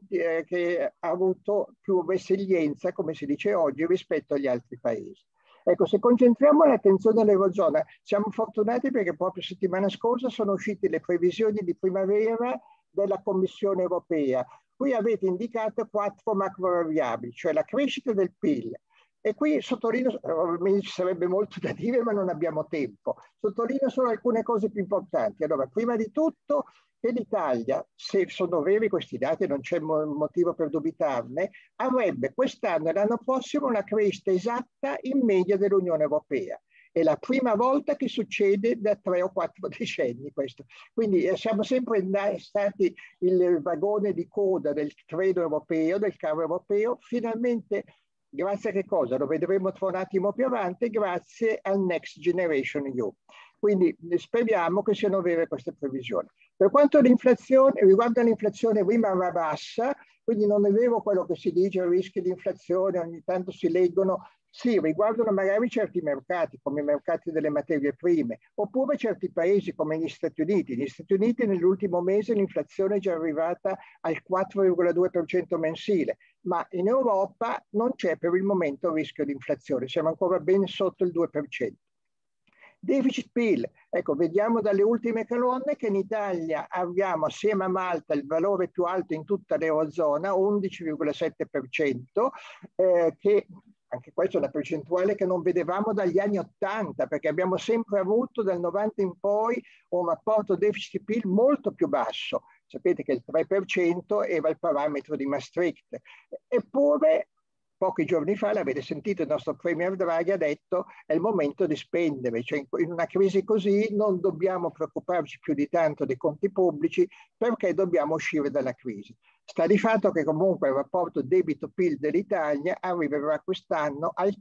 avuto più resilienza, come si dice oggi, rispetto agli altri paesi. Ecco, se concentriamo l'attenzione all'Eurozona, siamo fortunati perché proprio settimana scorsa sono uscite le previsioni di primavera della Commissione europea. Qui avete indicato 4 macro variabili, cioè la crescita del PIL. E qui sottolineo, ci sarebbe molto da dire ma non abbiamo tempo, sottolineo solo alcune cose più importanti. Allora, prima di tutto che l'Italia, se sono veri questi dati, non c'è motivo per dubitarne, avrebbe quest'anno e l'anno prossimo una crescita esatta in media dell'Unione Europea. È la prima volta che succede da 3 o 4 decenni questo. Quindi siamo sempre stati il vagone di coda del treno europeo, del carro europeo, finalmente. Grazie a che cosa? Lo vedremo tra un attimo più avanti, grazie al Next Generation EU. Quindi speriamo che siano vere queste previsioni. Per quanto riguarda l'inflazione rimarrà bassa, quindi non è vero quello che si dice, rischi di inflazione, ogni tanto si leggono, sì, riguardano magari certi mercati, come i mercati delle materie prime, oppure certi paesi come gli Stati Uniti. Negli Stati Uniti nell'ultimo mese l'inflazione è già arrivata al 4,2% mensile, ma in Europa non c'è per il momento rischio di inflazione, siamo ancora ben sotto il 2%. Deficit PIL, ecco, vediamo dalle ultime colonne che in Italia abbiamo assieme a Malta il valore più alto in tutta l'Eurozona, 11,7%, che anche questa è una percentuale che non vedevamo dagli anni 80, perché abbiamo sempre avuto dal 90 in poi un rapporto deficit PIL molto più basso. Sapete che il 3% era il parametro di Maastricht. Eppure, pochi giorni fa, l'avete sentito, il nostro Premier Draghi ha detto è il momento di spendere, cioè in una crisi così non dobbiamo preoccuparci più di tanto dei conti pubblici perché dobbiamo uscire dalla crisi. Sta di fatto che comunque il rapporto debito-PIL dell'Italia arriverà quest'anno al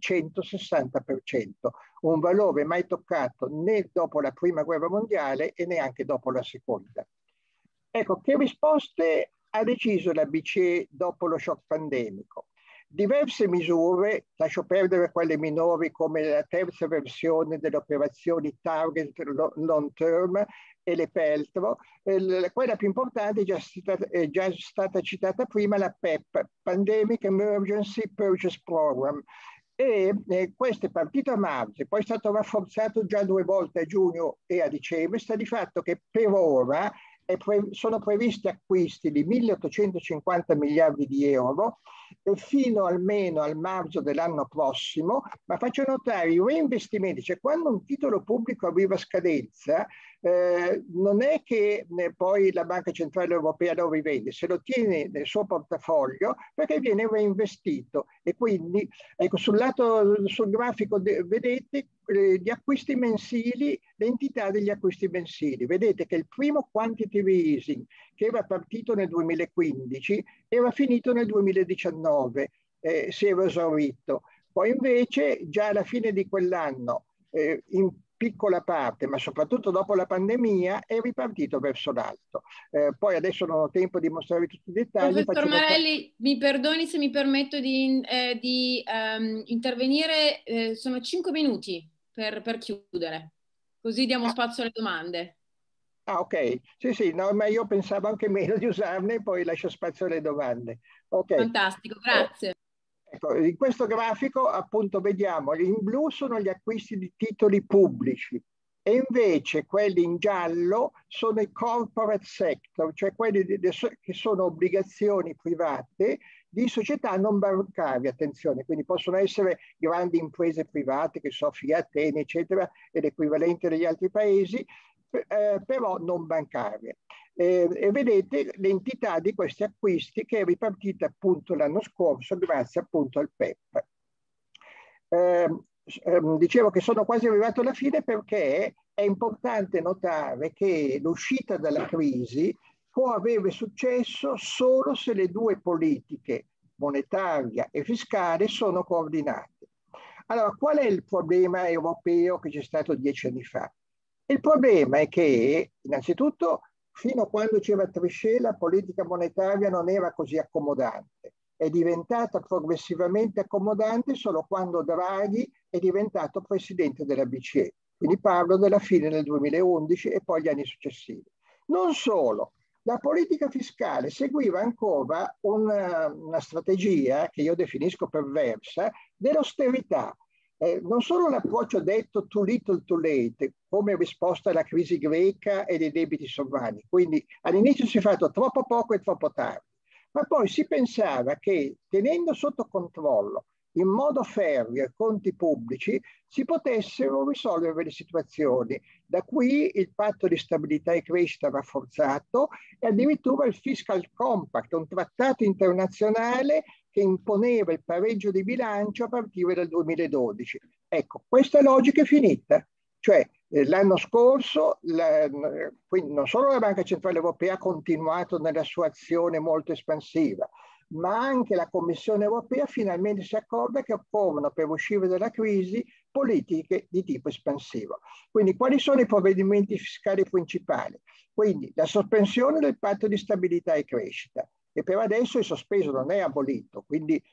160%, un valore mai toccato né dopo la prima guerra mondiale e neanche dopo la seconda. Ecco, che risposte ha deciso la BCE dopo lo shock pandemico? Diverse misure, lascio perdere quelle minori come la terza versione delle operazioni Target Long Term e le Peltro. Quella più importante è già stata citata prima, la PEP, Pandemic Emergency Purchase Program. Questo è partito a marzo, poi è stato rafforzato già 2 volte a giugno e a dicembre. Sta di fatto che per ora sono previsti acquisti di 1.850 miliardi di euro fino almeno al marzo dell'anno prossimo, ma faccio notare i reinvestimenti, cioè quando un titolo pubblico arriva a scadenza, non è che poi la Banca Centrale Europea lo rivende, se lo tiene nel suo portafoglio perché viene reinvestito. E quindi, ecco, sul grafico vedete gli acquisti mensili, l'entità degli acquisti mensili. Vedete che il primo quantitative easing, che era partito nel 2015, era finito nel 2019, si era esaurito. Poi invece già alla fine di quell'anno, in piccola parte, ma soprattutto dopo la pandemia, è ripartito verso l'alto. Poi adesso non ho tempo di mostrare tutti i dettagli. Professor Marelli, mi perdoni se mi permetto di intervenire, sono 5 minuti per chiudere, così diamo spazio alle domande. Ah, ok. Sì, no, ma io pensavo anche meno di usarne, poi lascio spazio alle domande. Okay. Fantastico, grazie. Ecco, in questo grafico appunto vediamo in blu sono gli acquisti di titoli pubblici e invece quelli in giallo sono i corporate sector, cioè quelli che sono obbligazioni private di società non bancarie, attenzione, quindi possono essere grandi imprese private che so, Fiat, Eni, eccetera, e l'equivalente degli altri paesi, però non bancarie. E vedete l'entità di questi acquisti che è ripartita appunto l'anno scorso grazie appunto al PEP. Dicevo che sono quasi arrivato alla fine perché è importante notare che l'uscita dalla crisi può avere successo solo se le due politiche, monetaria e fiscale, sono coordinate. Allora, qual è il problema europeo che c'è stato 10 anni fa? Il problema è che, innanzitutto, fino a quando c'era Trichet, la politica monetaria non era così accomodante. È diventata progressivamente accomodante solo quando Draghi è diventato presidente della BCE. Quindi parlo della fine del 2011 e poi gli anni successivi. Non solo, la politica fiscale seguiva ancora una strategia che io definisco perversa dell'austerità. Non solo l'approccio detto too little too late, come risposta alla crisi greca e dei debiti sovrani, quindi all'inizio si è fatto troppo poco e troppo tardi, ma poi si pensava che tenendo sotto controllo in modo ferreo i conti pubblici si potessero risolvere le situazioni. Da qui il patto di stabilità e crescita rafforzato e addirittura il fiscal compact, un trattato internazionale che imponeva il pareggio di bilancio a partire dal 2012. Ecco, questa logica è finita. Cioè l'anno scorso, quindi non solo la Banca Centrale Europea ha continuato nella sua azione molto espansiva, ma anche la Commissione Europea finalmente si accorge che occorrono per uscire dalla crisi politiche di tipo espansivo. Quindi quali sono i provvedimenti fiscali principali? Quindi la sospensione del patto di stabilità e crescita, che per adesso è sospeso, non è abolito, quindi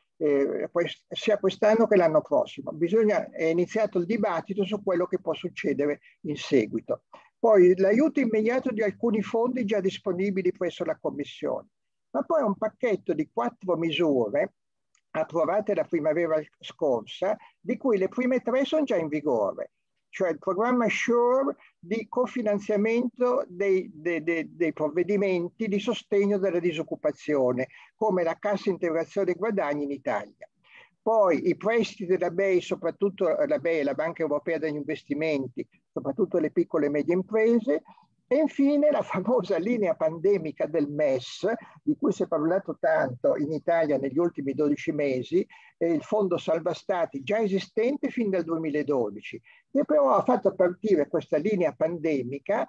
sia quest'anno che l'anno prossimo. È iniziato il dibattito su quello che può succedere in seguito. Poi l'aiuto immediato di alcuni fondi già disponibili presso la Commissione, ma poi un pacchetto di 4 misure approvate la primavera scorsa, di cui le prime 3 sono già in vigore. cioè il programma SURE di cofinanziamento dei provvedimenti di sostegno della disoccupazione, come la Cassa Integrazione Guadagni in Italia. Poi i prestiti della BEI, soprattutto la BEI, la Banca Europea degli Investimenti, soprattutto le piccole e medie imprese, e infine la famosa linea pandemica del MES, di cui si è parlato tanto in Italia negli ultimi 12 mesi, il Fondo Salva Stati già esistente fin dal 2012, che però ha fatto partire questa linea pandemica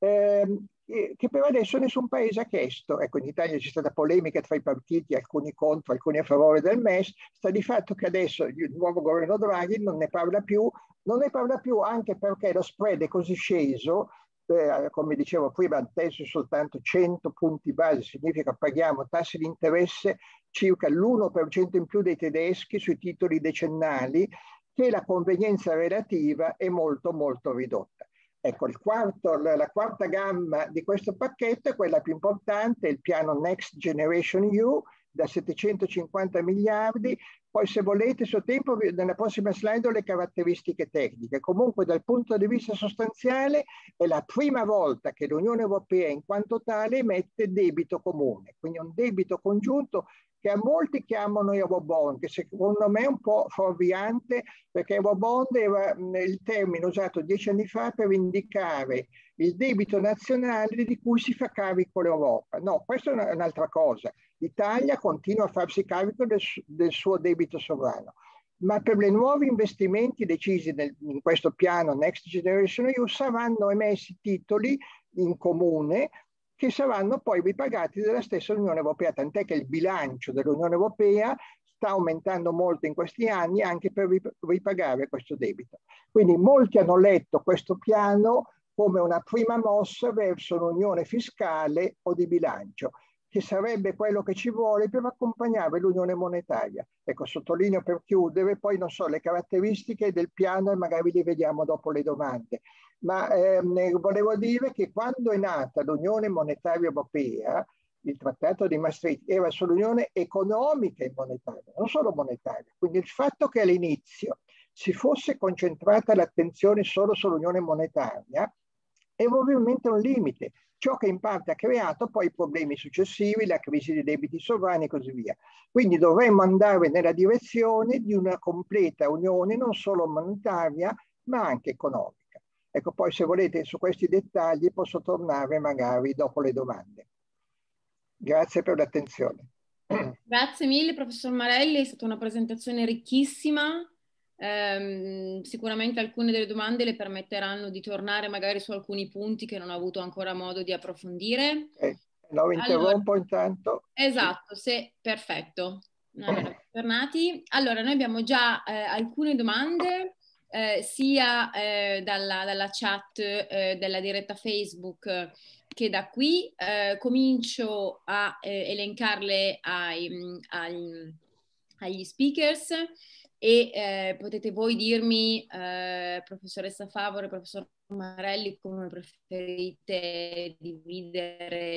che però adesso nessun paese ha chiesto. Ecco, in Italia c'è stata polemica tra i partiti, alcuni contro, alcuni a favore del MES, sta di fatto che adesso il nuovo governo Draghi non ne parla più anche perché lo spread è così sceso, come dicevo prima, adesso soltanto 100 punti base, significa paghiamo tassi di interesse circa l'1% in più dei tedeschi sui titoli decennali, che la convenienza relativa è molto molto ridotta. Ecco, la quarta gamma di questo pacchetto è quella più importante, il piano Next Generation EU da 750 miliardi. Poi se volete, sul tempo, nella prossima slide ho le caratteristiche tecniche. Comunque dal punto di vista sostanziale è la prima volta che l'Unione Europea in quanto tale emette debito comune, quindi un debito congiunto che a molti chiamano Eurobond, che secondo me è un po' fuorviante, perché Eurobond era il termine usato 10 anni fa per indicare il debito nazionale di cui si fa carico l'Europa. No, questa è un'altra cosa. L'Italia continua a farsi carico del suo debito sovrano, ma per i nuovi investimenti decisi in questo piano Next Generation EU saranno emessi titoli in comune che saranno poi ripagati dalla stessa Unione Europea, tant'è che il bilancio dell'Unione Europea sta aumentando molto in questi anni anche per ripagare questo debito. Quindi molti hanno letto questo piano come una prima mossa verso un'unione fiscale o di bilancio, che sarebbe quello che ci vuole per accompagnare l'unione monetaria. Ecco, sottolineo per chiudere, poi non so le caratteristiche del piano e magari le vediamo dopo le domande, ma volevo dire che quando è nata l'Unione Monetaria Europea, il Trattato di Maastricht era sull'unione economica e monetaria, non solo monetaria. Quindi il fatto che all'inizio si fosse concentrata l'attenzione solo sull'unione monetaria era ovviamente un limite, ciò che in parte ha creato poi i problemi successivi, la crisi dei debiti sovrani e così via. Quindi dovremmo andare nella direzione di una completa unione non solo monetaria ma anche economica. Ecco, poi se volete su questi dettagli posso tornare magari dopo le domande. Grazie per l'attenzione. Grazie mille, professor Marelli, è stata una presentazione ricchissima. Sicuramente alcune delle domande le permetteranno di tornare magari su alcuni punti che non ho avuto ancora modo di approfondire. Lo interrompo intanto. Esatto, perfetto. Tornati. Allora, noi abbiamo già alcune domande, sia dalla chat della diretta Facebook che da qui. Comincio a elencarle agli speakers e potete voi dirmi, professoressa Favore, professor Marelli, come preferite dividere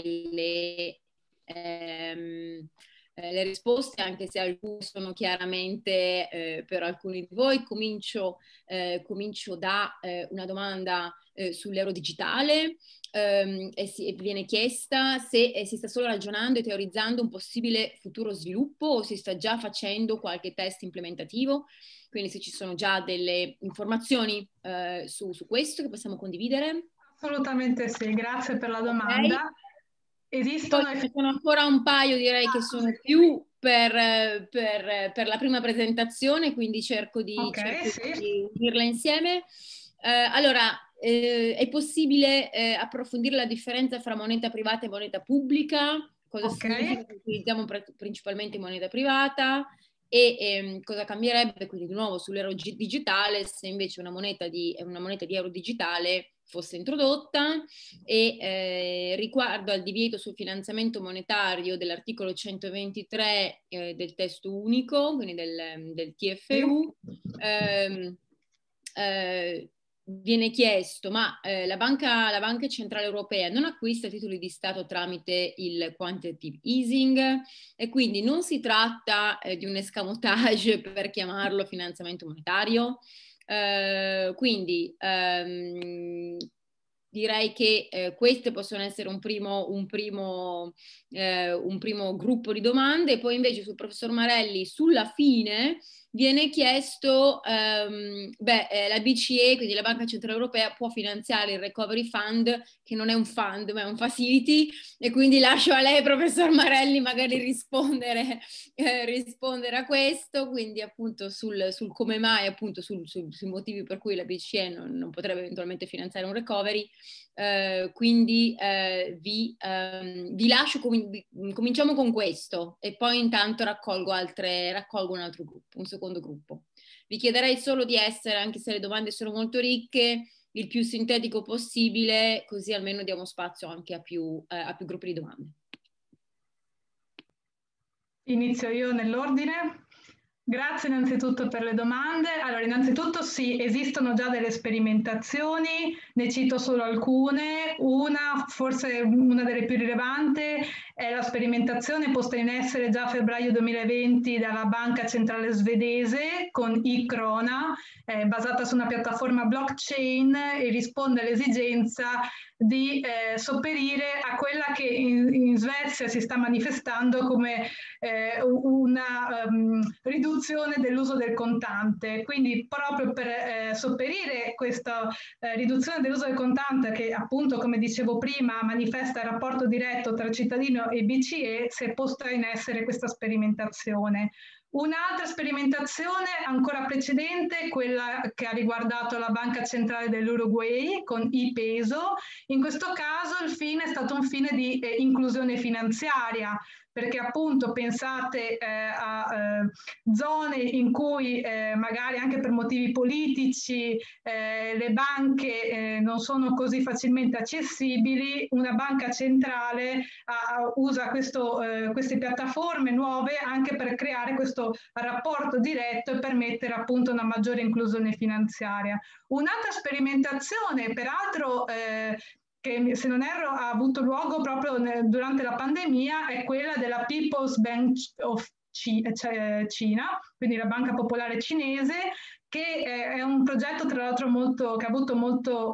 le risposte, anche se alcune sono chiaramente per alcuni di voi. Comincio da una domanda sull'euro digitale e viene chiesta se si sta solo ragionando e teorizzando un possibile futuro sviluppo o si sta già facendo qualche test implementativo, quindi se ci sono già delle informazioni su questo che possiamo condividere. Assolutamente sì, grazie per la domanda. Okay. Esistono... Poi ci sono ancora un paio, direi, che sono più per la prima presentazione, quindi cerco di unirle insieme. Allora, è possibile approfondire la differenza fra moneta privata e moneta pubblica? Cosa significa che utilizziamo principalmente moneta privata? E cosa cambierebbe, quindi di nuovo sull'euro digitale, se invece una moneta di euro digitale fosse introdotta, e riguardo al divieto sul finanziamento monetario dell'articolo 123 del testo unico, quindi del TFU, viene chiesto, ma la Banca Centrale Europea non acquista titoli di Stato tramite il quantitative easing e quindi non si tratta di un escamotage per chiamarlo finanziamento monetario? Quindi direi che queste possono essere un primo gruppo di domande. Poi invece sul professor Marelli, sulla fine viene chiesto, la BCE, quindi la Banca Centrale Europea, può finanziare il Recovery Fund, che non è un fund ma è un facility, e quindi lascio a lei, professor Marelli, magari rispondere a questo, quindi appunto sul come mai, appunto sui motivi per cui la BCE non potrebbe eventualmente finanziare un recovery. Quindi vi lascio, cominciamo con questo e poi intanto raccolgo un altro gruppo, un secondo gruppo. Vi chiederei solo di essere, anche se le domande sono molto ricche, il più sintetico possibile, così almeno diamo spazio anche a più gruppi di domande. Inizio io nell'ordine. Grazie innanzitutto per le domande. Allora, innanzitutto sì, esistono già delle sperimentazioni, ne cito solo alcune. Una, forse una delle più rilevanti, è la sperimentazione posta in essere già a febbraio 2020 dalla Banca Centrale Svedese con e-Krona, basata su una piattaforma blockchain e risponde all'esigenza di sopperire a quella che in Svezia si sta manifestando come una riduzione dell'uso del contante. Quindi proprio per sopperire questa riduzione dell'uso del contante, che appunto, come dicevo prima, manifesta il rapporto diretto tra cittadino e BCE, si è posta in essere questa sperimentazione. Un'altra sperimentazione ancora precedente, quella che ha riguardato la Banca Centrale dell'Uruguay con e-peso. In questo caso il fine è stato un fine di inclusione finanziaria, perché appunto pensate a zone in cui magari anche per motivi politici le banche non sono così facilmente accessibili. Una banca centrale usa queste piattaforme nuove anche per creare questo rapporto diretto e permettere appunto una maggiore inclusione finanziaria. Un'altra sperimentazione, peraltro che se non erro ha avuto luogo proprio durante la pandemia, è quella della People's Bank of Cina, quindi la Banca Popolare Cinese, che è un progetto tra l'altro che ha avuto molto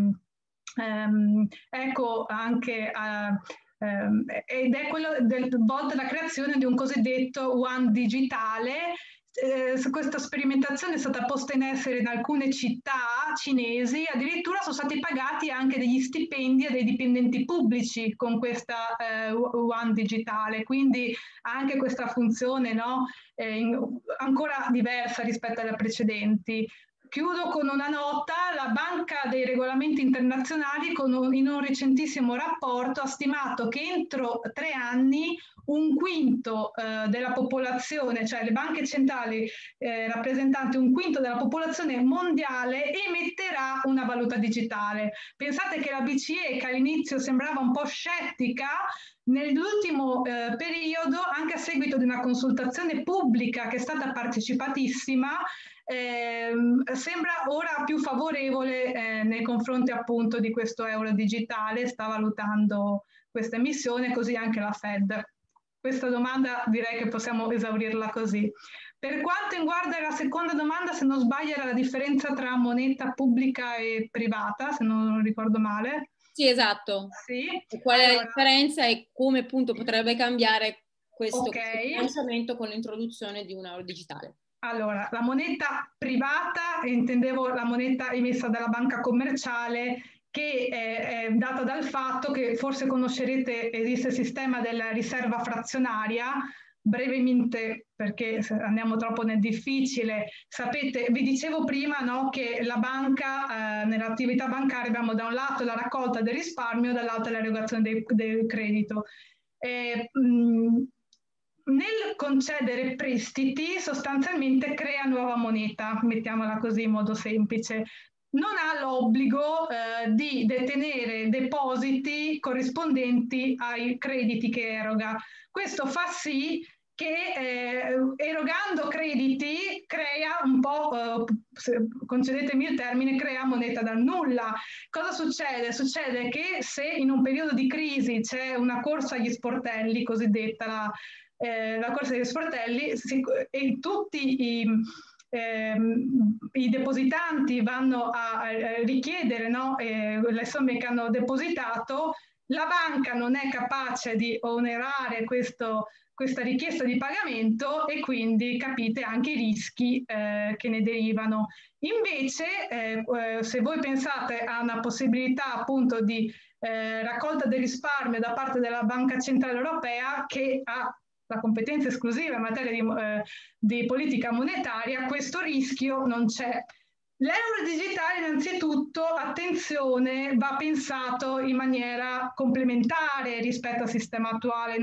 eco anche ed è quello volto alla creazione di un cosiddetto yuan digitale. Questa sperimentazione è stata posta in essere in alcune città cinesi, addirittura sono stati pagati anche degli stipendi a dei dipendenti pubblici con questa yuan digitale, quindi anche questa funzione, no, ancora diversa rispetto alle precedenti. Chiudo con una nota: la Banca dei Regolamenti Internazionali in un recentissimo rapporto ha stimato che entro 3 anni un quinto della popolazione, cioè le banche centrali rappresentanti un quinto della popolazione mondiale, emetterà una valuta digitale. Pensate che la BCE, che all'inizio sembrava un po' scettica, nell'ultimo periodo, anche a seguito di una consultazione pubblica che è stata partecipatissima, sembra ora più favorevole nei confronti appunto di questo euro digitale, sta valutando questa emissione, così anche la Fed. Questa domanda direi che possiamo esaurirla così. Per quanto riguarda la seconda domanda, se non sbaglio era la differenza tra moneta pubblica e privata, se non ricordo male. Sì, esatto. Sì. Qual è la differenza e come appunto potrebbe cambiare questo finanziamento con l'introduzione di un euro digitale? Allora, la moneta privata, intendevo la moneta emessa dalla banca commerciale, che è data dal fatto che forse conoscerete, esiste il sistema della riserva frazionaria. Brevemente, perché se andiamo troppo nel difficile, sapete, vi dicevo prima, no, che la banca, nell'attività bancaria abbiamo da un lato la raccolta del risparmio, dall'altro l'erogazione del credito. Nel concedere prestiti sostanzialmente crea nuova moneta, mettiamola così in modo semplice. Non ha l'obbligo di detenere depositi corrispondenti ai crediti che eroga. Questo fa sì che erogando crediti crea un po', concedetemi il termine, crea moneta dal nulla. Cosa succede? Succede che se in un periodo di crisi c'è una corsa agli sportelli, cosiddetta la corsa degli sportelli, e tutti i depositanti vanno a richiedere, no, le somme che hanno depositato, la banca non è capace di onerare questa richiesta di pagamento e quindi capite anche i rischi che ne derivano. Invece, se voi pensate a una possibilità appunto di raccolta del risparmio da parte della Banca Centrale Europea, che ha la competenza esclusiva in materia di politica monetaria, questo rischio non c'è. L'euro digitale, innanzitutto, attenzione, va pensato in maniera complementare rispetto al sistema attuale.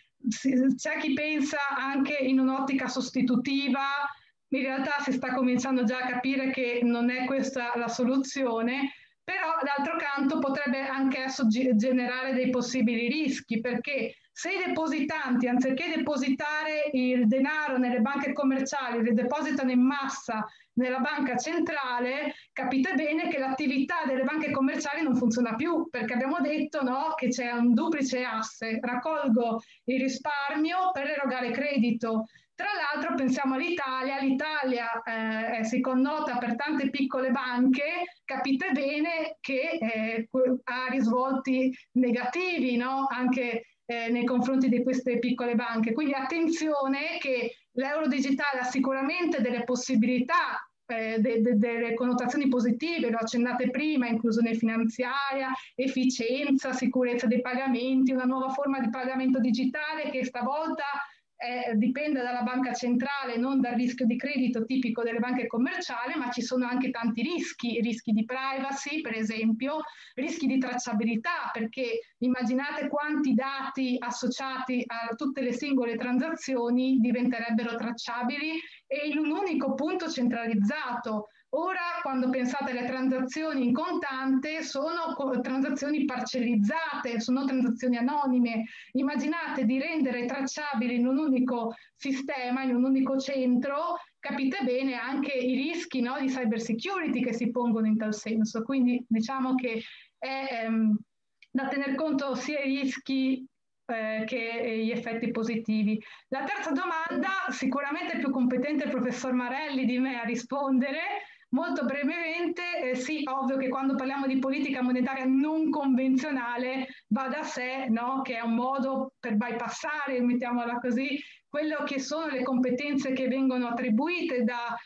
C'è chi pensa anche in un'ottica sostitutiva, in realtà si sta cominciando già a capire che non è questa la soluzione, però d'altro canto potrebbe anche generare dei possibili rischi, perché se i depositanti, anziché depositare il denaro nelle banche commerciali, li depositano in massa nella banca centrale, capite bene che l'attività delle banche commerciali non funziona più, perché abbiamo detto, no, che c'è un duplice asse: raccolgo il risparmio per erogare credito. Tra l'altro pensiamo all'Italia, l'Italia si connota per tante piccole banche, capite bene che ha risvolti negativi, no? Anche nei confronti di queste piccole banche. Quindi attenzione che l'euro digitale ha sicuramente delle possibilità, delle connotazioni positive, l'ho accennate prima: inclusione finanziaria, efficienza, sicurezza dei pagamenti, una nuova forma di pagamento digitale che stavolta dipende dalla banca centrale, non dal rischio di credito tipico delle banche commerciali, ma ci sono anche tanti rischi di privacy, per esempio, rischi di tracciabilità, perché immaginate quanti dati associati a tutte le singole transazioni diventerebbero tracciabili e in un unico punto centralizzato. Ora, quando pensate alle transazioni in contante, sono transazioni parcellizzate, sono transazioni anonime. Immaginate di rendere tracciabili in un unico sistema, in un unico centro, capite bene anche i rischi, no, di cyber security che si pongono in tal senso. Quindi diciamo che è da tener conto sia i rischi che gli effetti positivi. La terza domanda, sicuramente è più competente il professor Marelli di me a rispondere. Molto brevemente, sì, ovvio che quando parliamo di politica monetaria non convenzionale va da sé, no, che è un modo per bypassare, mettiamola così, quello che sono le competenze che vengono attribuite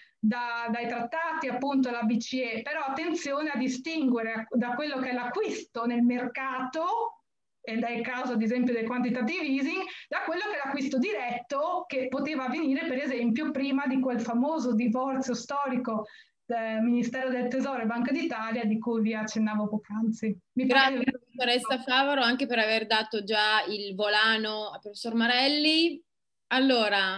dai trattati appunto alla BCE, però attenzione a distinguere da quello che è l'acquisto nel mercato, ed è il caso ad esempio del quantitative easing, da quello che è l'acquisto diretto che poteva avvenire per esempio prima di quel famoso divorzio storico del Ministero del Tesoro e Banca d'Italia di cui vi accennavo poc'anzi. Grazie professoressa Favaro anche per aver dato già il volano al professor Marelli. Allora,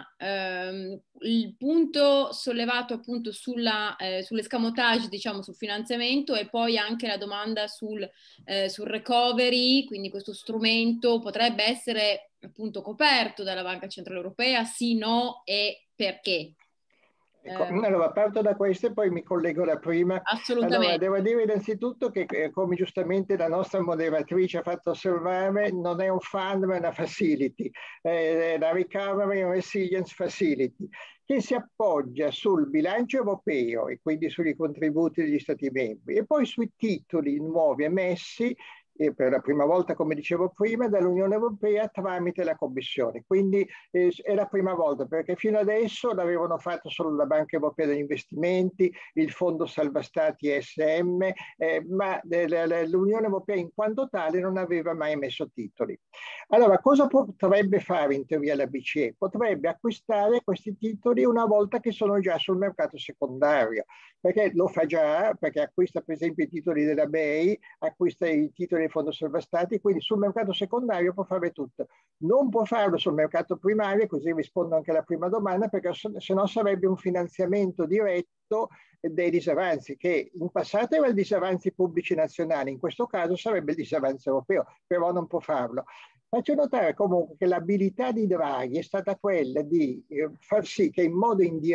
il punto sollevato appunto sull'escamotage, diciamo, sul finanziamento, e poi anche la domanda sul recovery, quindi questo strumento potrebbe essere appunto coperto dalla Banca Centrale Europea, sì, no, e perché? Allora, parto da questo e poi mi collego alla prima. Assolutamente. Allora, devo dire innanzitutto che, come giustamente la nostra moderatrice ha fatto osservare, non è un fund ma è una facility, la Recovery and Resilience Facility, che si appoggia sul bilancio europeo e quindi sui contributi degli Stati membri e poi sui titoli nuovi emessi per la prima volta, come dicevo prima, dall'Unione Europea tramite la Commissione. Quindi è la prima volta, perché fino adesso l'avevano fatto solo la Banca Europea degli Investimenti, il Fondo Salva Stati ESM, ma l'Unione Europea in quanto tale non aveva mai emesso titoli. Allora, cosa potrebbe fare in teoria la BCE? Potrebbe acquistare questi titoli una volta che sono già sul mercato secondario, perché lo fa già, perché acquista per esempio i titoli della BEI, acquista i titoli del Fondo Salva Stati, quindi sul mercato secondario può fare tutto. Non può farlo sul mercato primario, così rispondo anche alla prima domanda, perché se no sarebbe un finanziamento diretto dei disavanzi, che in passato era il disavanzi pubblici nazionali, in questo caso sarebbe il disavanzo europeo, però non può farlo. Faccio notare comunque che l'abilità di Draghi è stata quella di far sì che in modo indiretto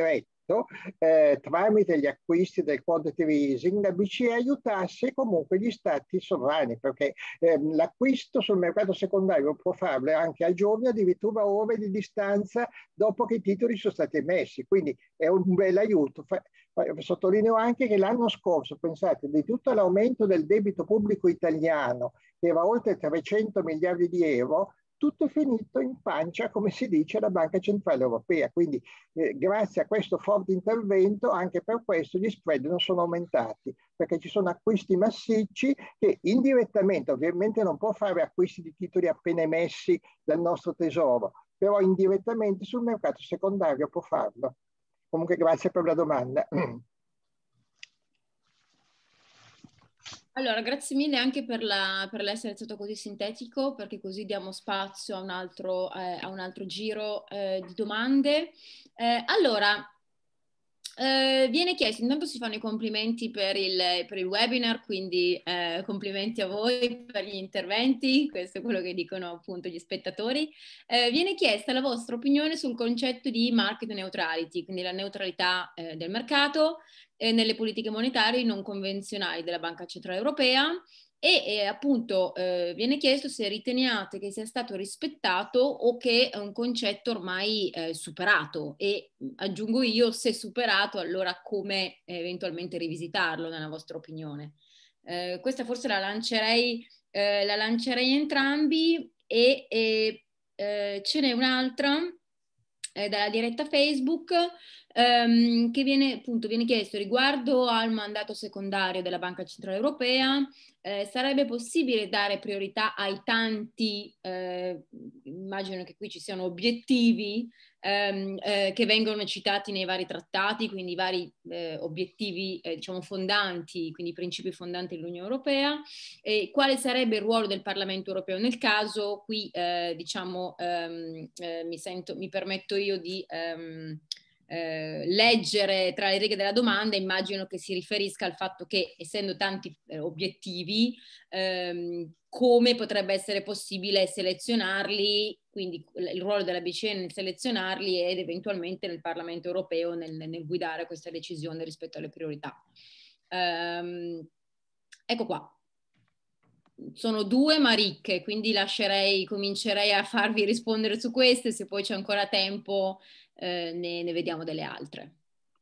mercato, tramite gli acquisti del quantitative easing, la BCE aiutasse comunque gli stati sovrani, perché l'acquisto sul mercato secondario può farlo anche a giorni, addirittura ore di distanza dopo che i titoli sono stati emessi, quindi è un bel aiuto. Sottolineo anche che l'anno scorso, pensate, di tutto l'aumento del debito pubblico italiano, che era oltre 300 miliardi di euro, tutto è finito in pancia, come si dice, alla Banca Centrale Europea. Quindi grazie a questo forte intervento, anche per questo gli spread non sono aumentati, perché ci sono acquisti massicci che indirettamente, ovviamente non può fare acquisti di titoli appena emessi dal nostro tesoro, però indirettamente sul mercato secondario può farlo. Comunque grazie per la domanda. Allora, grazie mille anche per l'essere stato così sintetico, perché così diamo spazio a un altro giro di domande. Allora, viene chiesto, intanto si fanno i complimenti per il webinar, quindi complimenti a voi per gli interventi, questo è quello che dicono appunto gli spettatori. Viene chiesta la vostra opinione sul concetto di market neutrality, quindi la neutralità del mercato nelle politiche monetarie non convenzionali della Banca Centrale Europea e appunto viene chiesto se riteniate che sia stato rispettato o che è un concetto ormai superato e aggiungo io, se superato, allora come eventualmente rivisitarlo nella vostra opinione. Questa forse la lancerei entrambi e ce n'è un'altra dalla diretta Facebook che viene chiesto riguardo al mandato secondario della Banca Centrale Europea. Sarebbe possibile dare priorità ai tanti, immagino che qui ci siano obiettivi che vengono citati nei vari trattati, quindi i vari obiettivi diciamo fondanti, quindi i principi fondanti dell'Unione Europea, e quale sarebbe il ruolo del Parlamento Europeo nel caso. Qui diciamo mi permetto io di leggere tra le righe della domanda, immagino che si riferisca al fatto che essendo tanti obiettivi come potrebbe essere possibile selezionarli, quindi il ruolo della BCE nel selezionarli ed eventualmente nel Parlamento Europeo nel guidare questa decisione rispetto alle priorità. Ecco qua. Sono due ma ricche, quindi comincerei a farvi rispondere su queste, se poi c'è ancora tempo ne vediamo delle altre.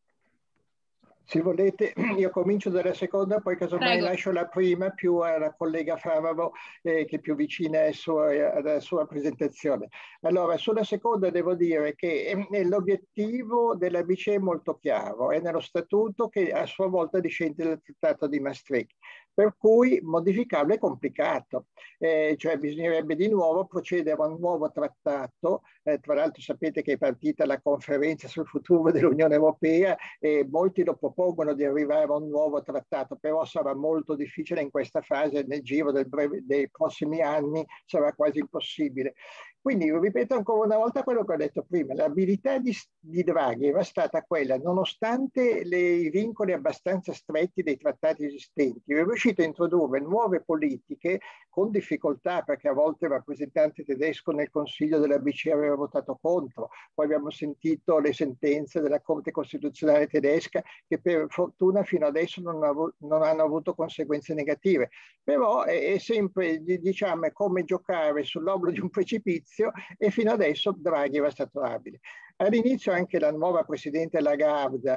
Se volete, io comincio dalla seconda, poi casomai lascio la prima più alla collega Favaro, che è più vicina alla sua presentazione. Allora, sulla seconda devo dire che l'obiettivo della BCE è molto chiaro, è nello statuto che a sua volta discende dal Trattato di Maastricht, per cui modificarlo è complicato, cioè bisognerebbe di nuovo procedere a un nuovo trattato. Tra l'altro sapete che è partita la conferenza sul futuro dell'Unione Europea e molti lo propongono di arrivare a un nuovo trattato, però sarà molto difficile in questa fase, nel giro dei prossimi anni sarà quasi impossibile. Quindi ripeto ancora una volta quello che ho detto prima, l'abilità di Draghi era stata quella, nonostante i vincoli abbastanza stretti dei trattati esistenti, è riuscito a introdurre nuove politiche con difficoltà, perché a volte il rappresentante tedesco nel Consiglio della BCE aveva votato contro, poi abbiamo sentito le sentenze della Corte Costituzionale tedesca che per fortuna fino adesso non hanno avuto conseguenze negative, però è sempre, diciamo, è come giocare sull'orlo di un precipizio e fino adesso Draghi era stato abile. All'inizio anche la nuova Presidente Lagarde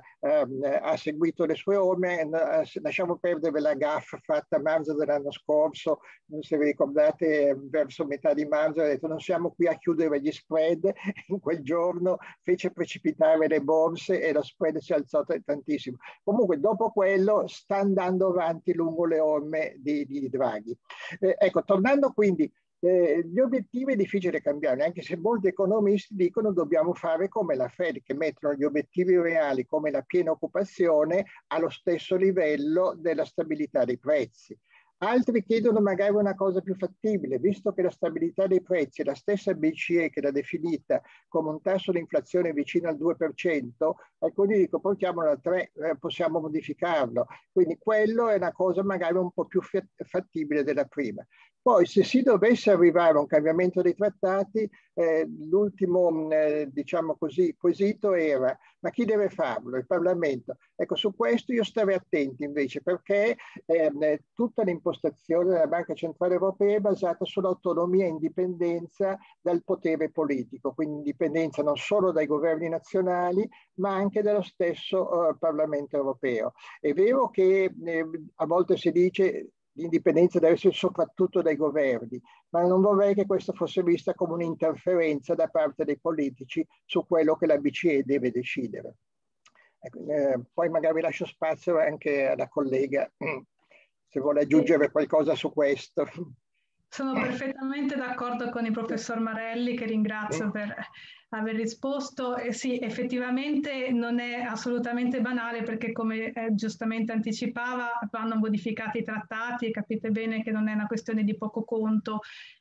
ha seguito le sue orme, lasciamo perdere la gaffe fatta a marzo dell'anno scorso, se vi ricordate verso metà di marzo ha detto non siamo qui a chiudere gli spread, in quel giorno fece precipitare le borse e lo spread si alzò tantissimo. Comunque dopo quello sta andando avanti lungo le orme di Draghi. Ecco, tornando quindi, gli obiettivi è difficile cambiarli, anche se molti economisti dicono dobbiamo fare come la Fed, che mettono gli obiettivi reali come la piena occupazione allo stesso livello della stabilità dei prezzi. Altri chiedono magari una cosa più fattibile, visto che la stabilità dei prezzi è la stessa BCE che l'ha definita come un tasso di inflazione vicino al 2%, alcuni dicono portiamolo al 3%, possiamo modificarlo. Quindi quello è una cosa magari un po' più fattibile della prima. Poi se si dovesse arrivare a un cambiamento dei trattati, l'ultimo diciamo così, quesito era Ma chi deve farlo? Il Parlamento. Ecco, su questo io starei attenti invece, perché tutta l'impostazione della Banca Centrale Europea è basata sull'autonomia e indipendenza dal potere politico, quindi indipendenza non solo dai governi nazionali, ma anche dallo stesso Parlamento europeo. È vero che a volte si dice l'indipendenza deve essere soprattutto dai governi, ma non vorrei che questo fosse vista come un'interferenza da parte dei politici su quello che la BCE deve decidere. Poi magari lascio spazio anche alla collega se vuole aggiungere qualcosa su questo. Sono perfettamente d'accordo con il professor Marelli, che ringrazio per aver risposto. E sì, effettivamente non è assolutamente banale, perché come giustamente anticipava, vanno modificati i trattati e capite bene che non è una questione di poco conto.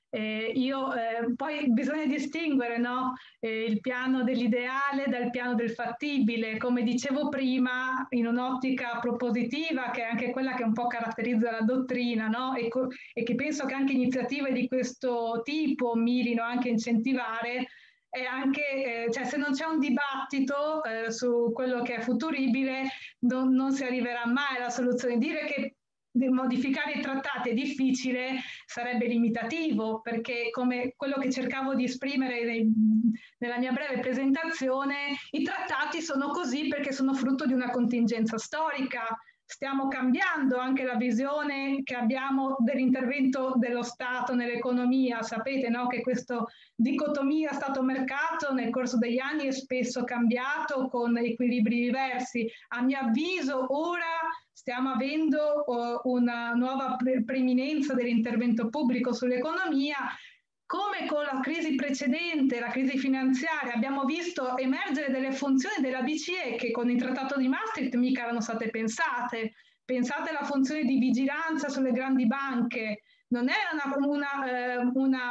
Poi bisogna distinguere, no? Il piano dell'ideale dal piano del fattibile, come dicevo prima, in un'ottica propositiva, che è anche quella che un po' caratterizza la dottrina, no? E che penso che anche iniziative di questo tipo mirino anche a incentivare. E anche, cioè, se non c'è un dibattito su quello che è futuribile, non si arriverà mai alla soluzione. Dire che modificare i trattati è difficile sarebbe limitativo, perché come quello che cercavo di esprimere nella mia breve presentazione, i trattati sono così perché sono frutto di una contingenza storica. Stiamo cambiando anche la visione che abbiamo dell'intervento dello Stato nell'economia. Sapete, no, che questa dicotomia Stato-mercato nel corso degli anni è spesso cambiato con equilibri diversi. A mio avviso ora stiamo avendo una nuova preeminenza dell'intervento pubblico sull'economia. Come con la crisi precedente, la crisi finanziaria, abbiamo visto emergere delle funzioni della BCE che con il Trattato di Maastricht mica erano state pensate. Pensate alla funzione di vigilanza sulle grandi banche, non era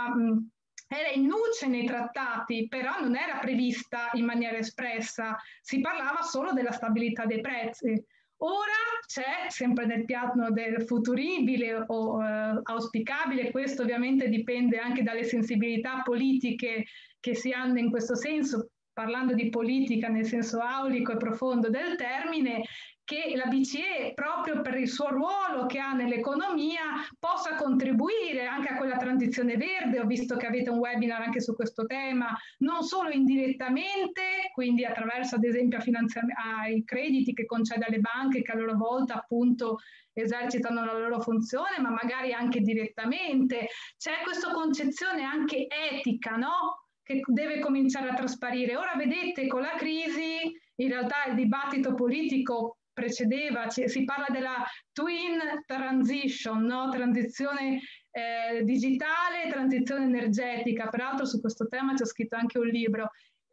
era in nuce nei trattati, però non era prevista in maniera espressa, si parlava solo della stabilità dei prezzi. Ora c'è, sempre nel piano del futuribile o auspicabile, questo ovviamente dipende anche dalle sensibilità politiche che si hanno in questo senso, parlando di politica nel senso aulico e profondo del termine, che la BCE, proprio per il suo ruolo che ha nell'economia, possa contribuire anche a quella transizione verde. Ho visto che avete un webinar anche su questo tema, non solo indirettamente, quindi attraverso ad esempio ai crediti che concede alle banche, che a loro volta appunto esercitano la loro funzione, ma magari anche direttamente. C'è questa concezione anche etica, no? Che deve cominciare a trasparire. Ora vedete, con la crisi, in realtà il dibattito politico precedeva, si parla della twin transition, no? Transizione digitale e transizione energetica. Peraltro su questo tema c'è scritto anche un libro.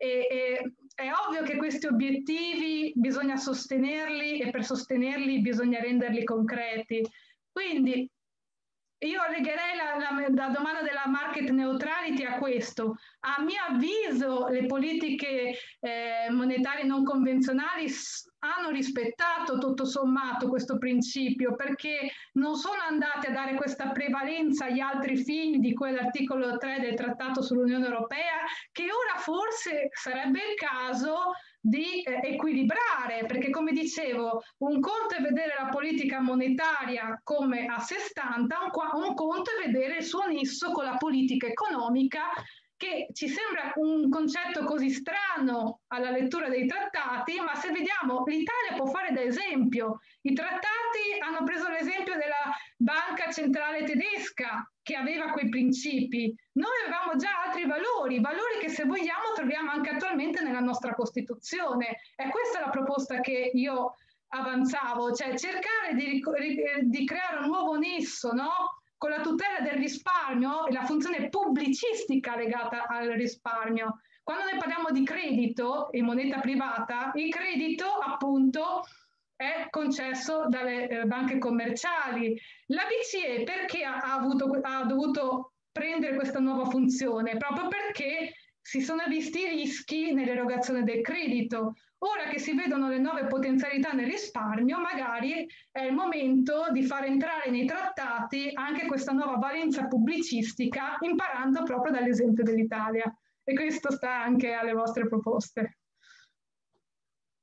È ovvio che questi obiettivi bisogna sostenerli e per sostenerli bisogna renderli concreti. Quindi io legherei la domanda della market neutrality a questo. A mio avviso le politiche monetarie non convenzionali hanno rispettato tutto sommato questo principio, perché non sono andate a dare questa prevalenza agli altri fini di quell'articolo 3 del Trattato sull'Unione Europea, che ora forse sarebbe il caso di equilibrare, perché come dicevo, un conto è vedere la politica monetaria come a sé stanta, un conto è vedere il suo nesso con la politica economica, che ci sembra un concetto così strano alla lettura dei trattati, ma se vediamo, l'Italia può fare da esempio. I trattati hanno preso l'esempio della Banca Centrale Tedesca, che aveva quei principi. Noi avevamo già altri valori che se vogliamo troviamo anche attualmente nella nostra Costituzione. E questa è la proposta che io avanzavo, cioè cercare di creare un nuovo nesso, no? Con la tutela del risparmio e la funzione pubblicistica legata al risparmio. Quando noi parliamo di credito in moneta privata, il credito appunto è concesso dalle banche commerciali. La BCE perché ha dovuto prendere questa nuova funzione? Proprio perché si sono visti i rischi nell'erogazione del credito. Ora che si vedono le nuove potenzialità nel risparmio, magari è il momento di far entrare nei trattati anche questa nuova valenza pubblicistica, imparando proprio dall'esempio dell'Italia. E questo sta anche alle vostre proposte.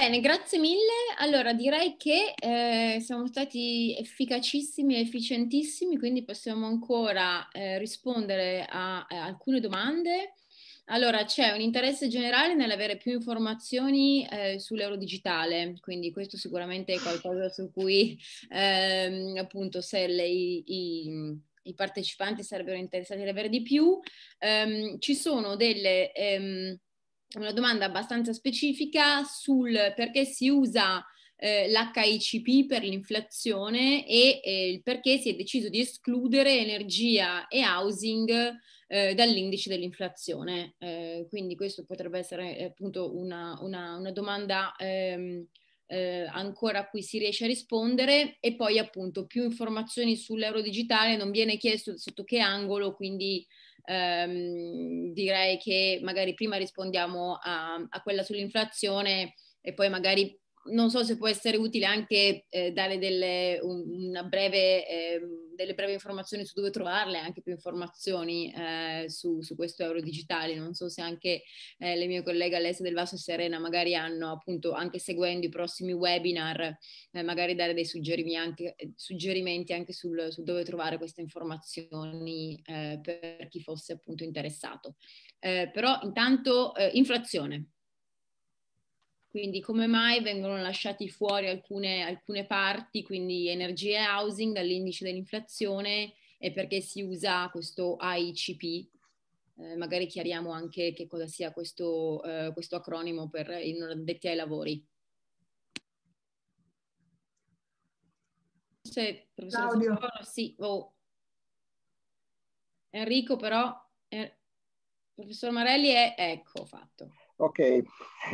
Bene, grazie mille. Allora, direi che siamo stati efficacissimi e efficientissimi, quindi possiamo ancora rispondere a alcune domande. Allora, c'è un interesse generale nell'avere più informazioni sull'euro digitale, quindi questo sicuramente è qualcosa su cui appunto se i partecipanti sarebbero interessati ad avere di più. Ci sono una domanda abbastanza specifica sul perché si usa l'HICP per l'inflazione e il perché si è deciso di escludere energia e housing dall'indice dell'inflazione. Quindi questo potrebbe essere appunto una domanda ancora a cui si riesce a rispondere, e poi appunto più informazioni sull'euro digitale non viene chiesto sotto che angolo, quindi direi che magari prima rispondiamo a quella sull'inflazione e poi magari non so se può essere utile anche dare delle brevi informazioni su dove trovarle, anche più informazioni su questo euro digitale. Non so se anche le mie colleghe Alessia Del Vasto e Serena magari hanno, appunto, anche seguendo i prossimi webinar, magari dare dei suggerimenti anche sul dove trovare queste informazioni per chi fosse appunto interessato. Però intanto inflazione. Quindi come mai vengono lasciati fuori alcune parti, quindi energia e housing, dall'indice dell'inflazione, e perché si usa questo AICP? Magari chiariamo anche che cosa sia questo acronimo per i non addetti ai lavori. Se, Claudio. sì, Enrico però, professor Marelli ecco, fatto. Ok,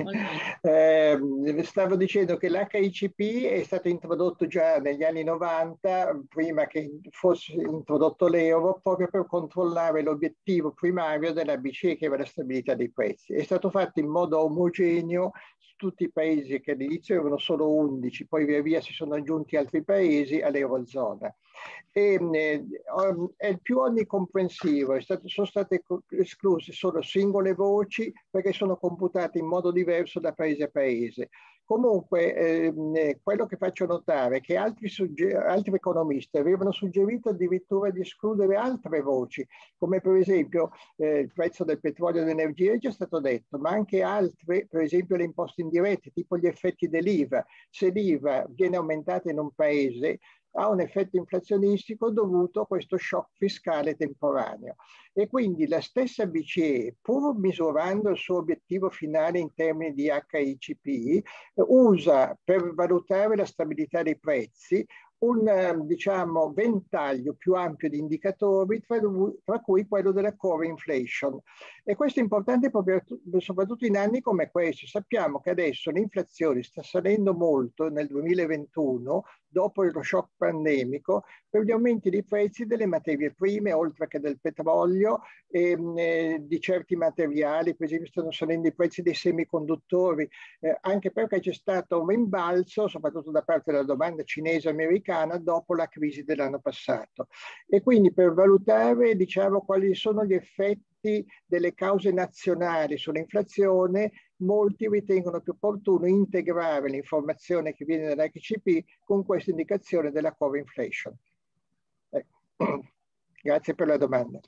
stavo dicendo che l'HICP è stato introdotto già negli anni 90, prima che fosse introdotto l'euro, proprio per controllare l'obiettivo primario della BCE, che era la stabilità dei prezzi. È stato fatto in modo omogeneo su tutti i paesi, che all'inizio erano solo 11, poi via via si sono aggiunti altri paesi all'eurozona. È il più onnicomprensivo, sono state escluse solo singole voci perché sono computate in modo diverso da paese a paese. Comunque quello che faccio notare è che altri economisti avevano suggerito addirittura di escludere altre voci, come per esempio il prezzo del petrolio e dell'energia, è già stato detto, ma anche altre, per esempio le imposte indirette, tipo gli effetti dell'IVA. Se l'IVA viene aumentata in un paese, ha un effetto inflazionistico dovuto a questo shock fiscale temporaneo. E quindi la stessa BCE, pur misurando il suo obiettivo finale in termini di HICP, usa per valutare la stabilità dei prezzi un diciamo, ventaglio più ampio di indicatori, tra cui quello della core inflation. E questo è importante proprio, soprattutto in anni come questo. Sappiamo che adesso l'inflazione sta salendo molto nel 2021, dopo lo shock pandemico, per gli aumenti dei prezzi delle materie prime, oltre che del petrolio, e di certi materiali. Per esempio stanno salendo i prezzi dei semiconduttori, anche perché c'è stato un rimbalzo, soprattutto da parte della domanda cinese e americana, dopo la crisi dell'anno passato. E quindi per valutare, diciamo, quali sono gli effetti delle cause nazionali sull'inflazione, molti ritengono più opportuno integrare l'informazione che viene dall'HCP con questa indicazione della core inflation. Grazie per la domanda.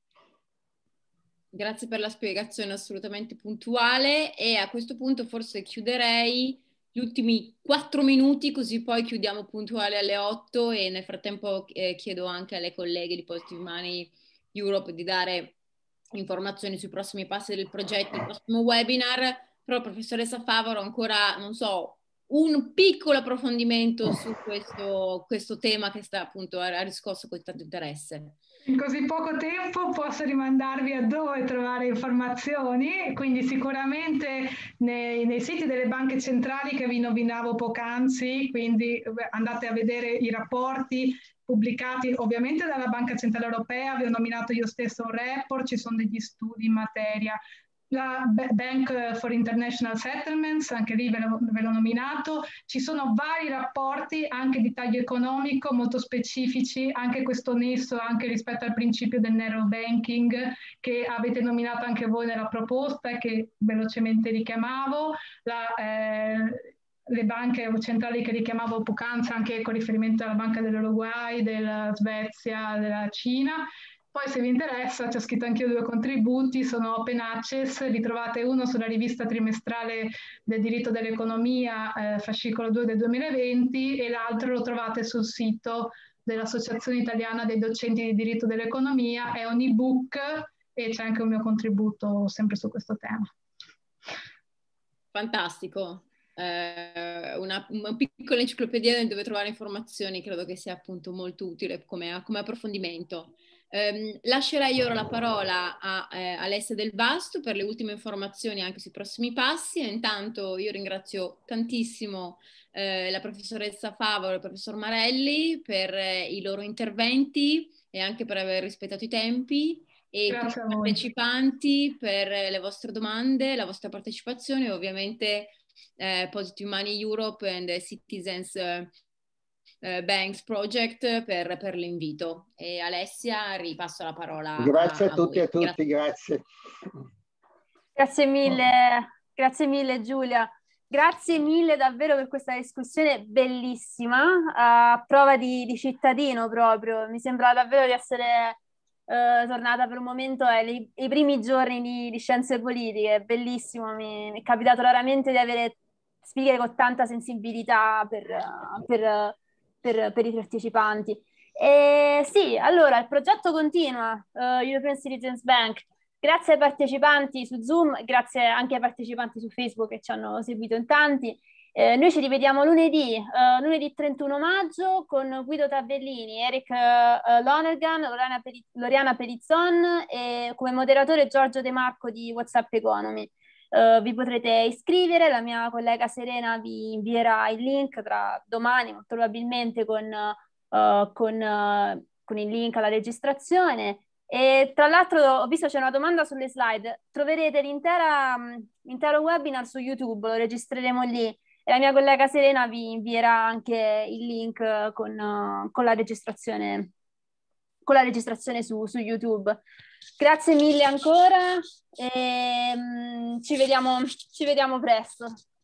Grazie per la spiegazione assolutamente puntuale, e a questo punto forse chiuderei gli ultimi 4 minuti, così poi chiudiamo puntuale alle 8, e nel frattempo chiedo anche alle colleghe di Positive Money Europe di dare informazioni sui prossimi passi del progetto, il prossimo webinar. Però professoressa Favaro, ancora, non so, un piccolo approfondimento su questo tema che ha riscosso così tanto interesse. In così poco tempo posso rimandarvi a dove trovare informazioni, quindi sicuramente nei siti delle banche centrali che vi nominavo poc'anzi, quindi andate a vedere i rapporti pubblicati ovviamente dalla Banca Centrale Europea, vi ho nominato io stesso un report, ci sono degli studi in materia. La Bank for International Settlements, anche lì ve l'ho nominato, ci sono vari rapporti anche di taglio economico molto specifici, anche questo nesso anche rispetto al principio del narrow banking che avete nominato anche voi nella proposta e che velocemente richiamavo, le banche centrali che richiamavo poc'anzi, anche con riferimento alla Banca dell'Uruguay, della Svezia, della Cina. Poi se vi interessa, ci ho scritto anche io 2 contributi, sono open access, li trovate uno sulla rivista trimestrale del diritto dell'economia, fascicolo 2 del 2020, e l'altro lo trovate sul sito dell'Associazione Italiana dei Docenti di Diritto dell'Economia. È un ebook e c'è anche un mio contributo sempre su questo tema. Fantastico. Una piccola enciclopedia dove trovare informazioni, credo che sia appunto molto utile come approfondimento. Lascerei ora la parola a Alessia Del Vasto per le ultime informazioni anche sui prossimi passi, e intanto io ringrazio tantissimo la professoressa Favaro e il professor Marelli per i loro interventi e anche per aver rispettato i tempi, e tutti i partecipanti per le vostre domande, la vostra partecipazione, e ovviamente Positive Money Europe and Citizens Banks Project per l'invito. E Alessia, ripasso la parola. Grazie a tutti voi. e a tutti, grazie. Grazie mille Giulia. Grazie mille davvero per questa discussione bellissima, a prova di cittadino proprio. Mi sembra davvero di essere tornata per un momento ai primi giorni di scienze politiche. Bellissimo, mi è capitato raramente di avere speaker con tanta sensibilità per i partecipanti. E sì, allora il progetto continua, European Citizens Bank. Grazie ai partecipanti su Zoom, grazie anche ai partecipanti su Facebook che ci hanno seguito in tanti. Noi ci rivediamo lunedì 31 maggio con Guido Tabellini, Eric Lonergan, Loriana Perizzon e come moderatore Giorgio De Marco di WhatsApp Economy. Vi potrete iscrivere, la mia collega Serena vi invierà il link tra domani, molto probabilmente con il link alla registrazione. E tra l'altro ho visto c'è una domanda sulle slide, troverete l'intero webinar su YouTube, lo registreremo lì e la mia collega Serena vi invierà anche il link con la registrazione su YouTube. Grazie mille ancora e ci vediamo presto.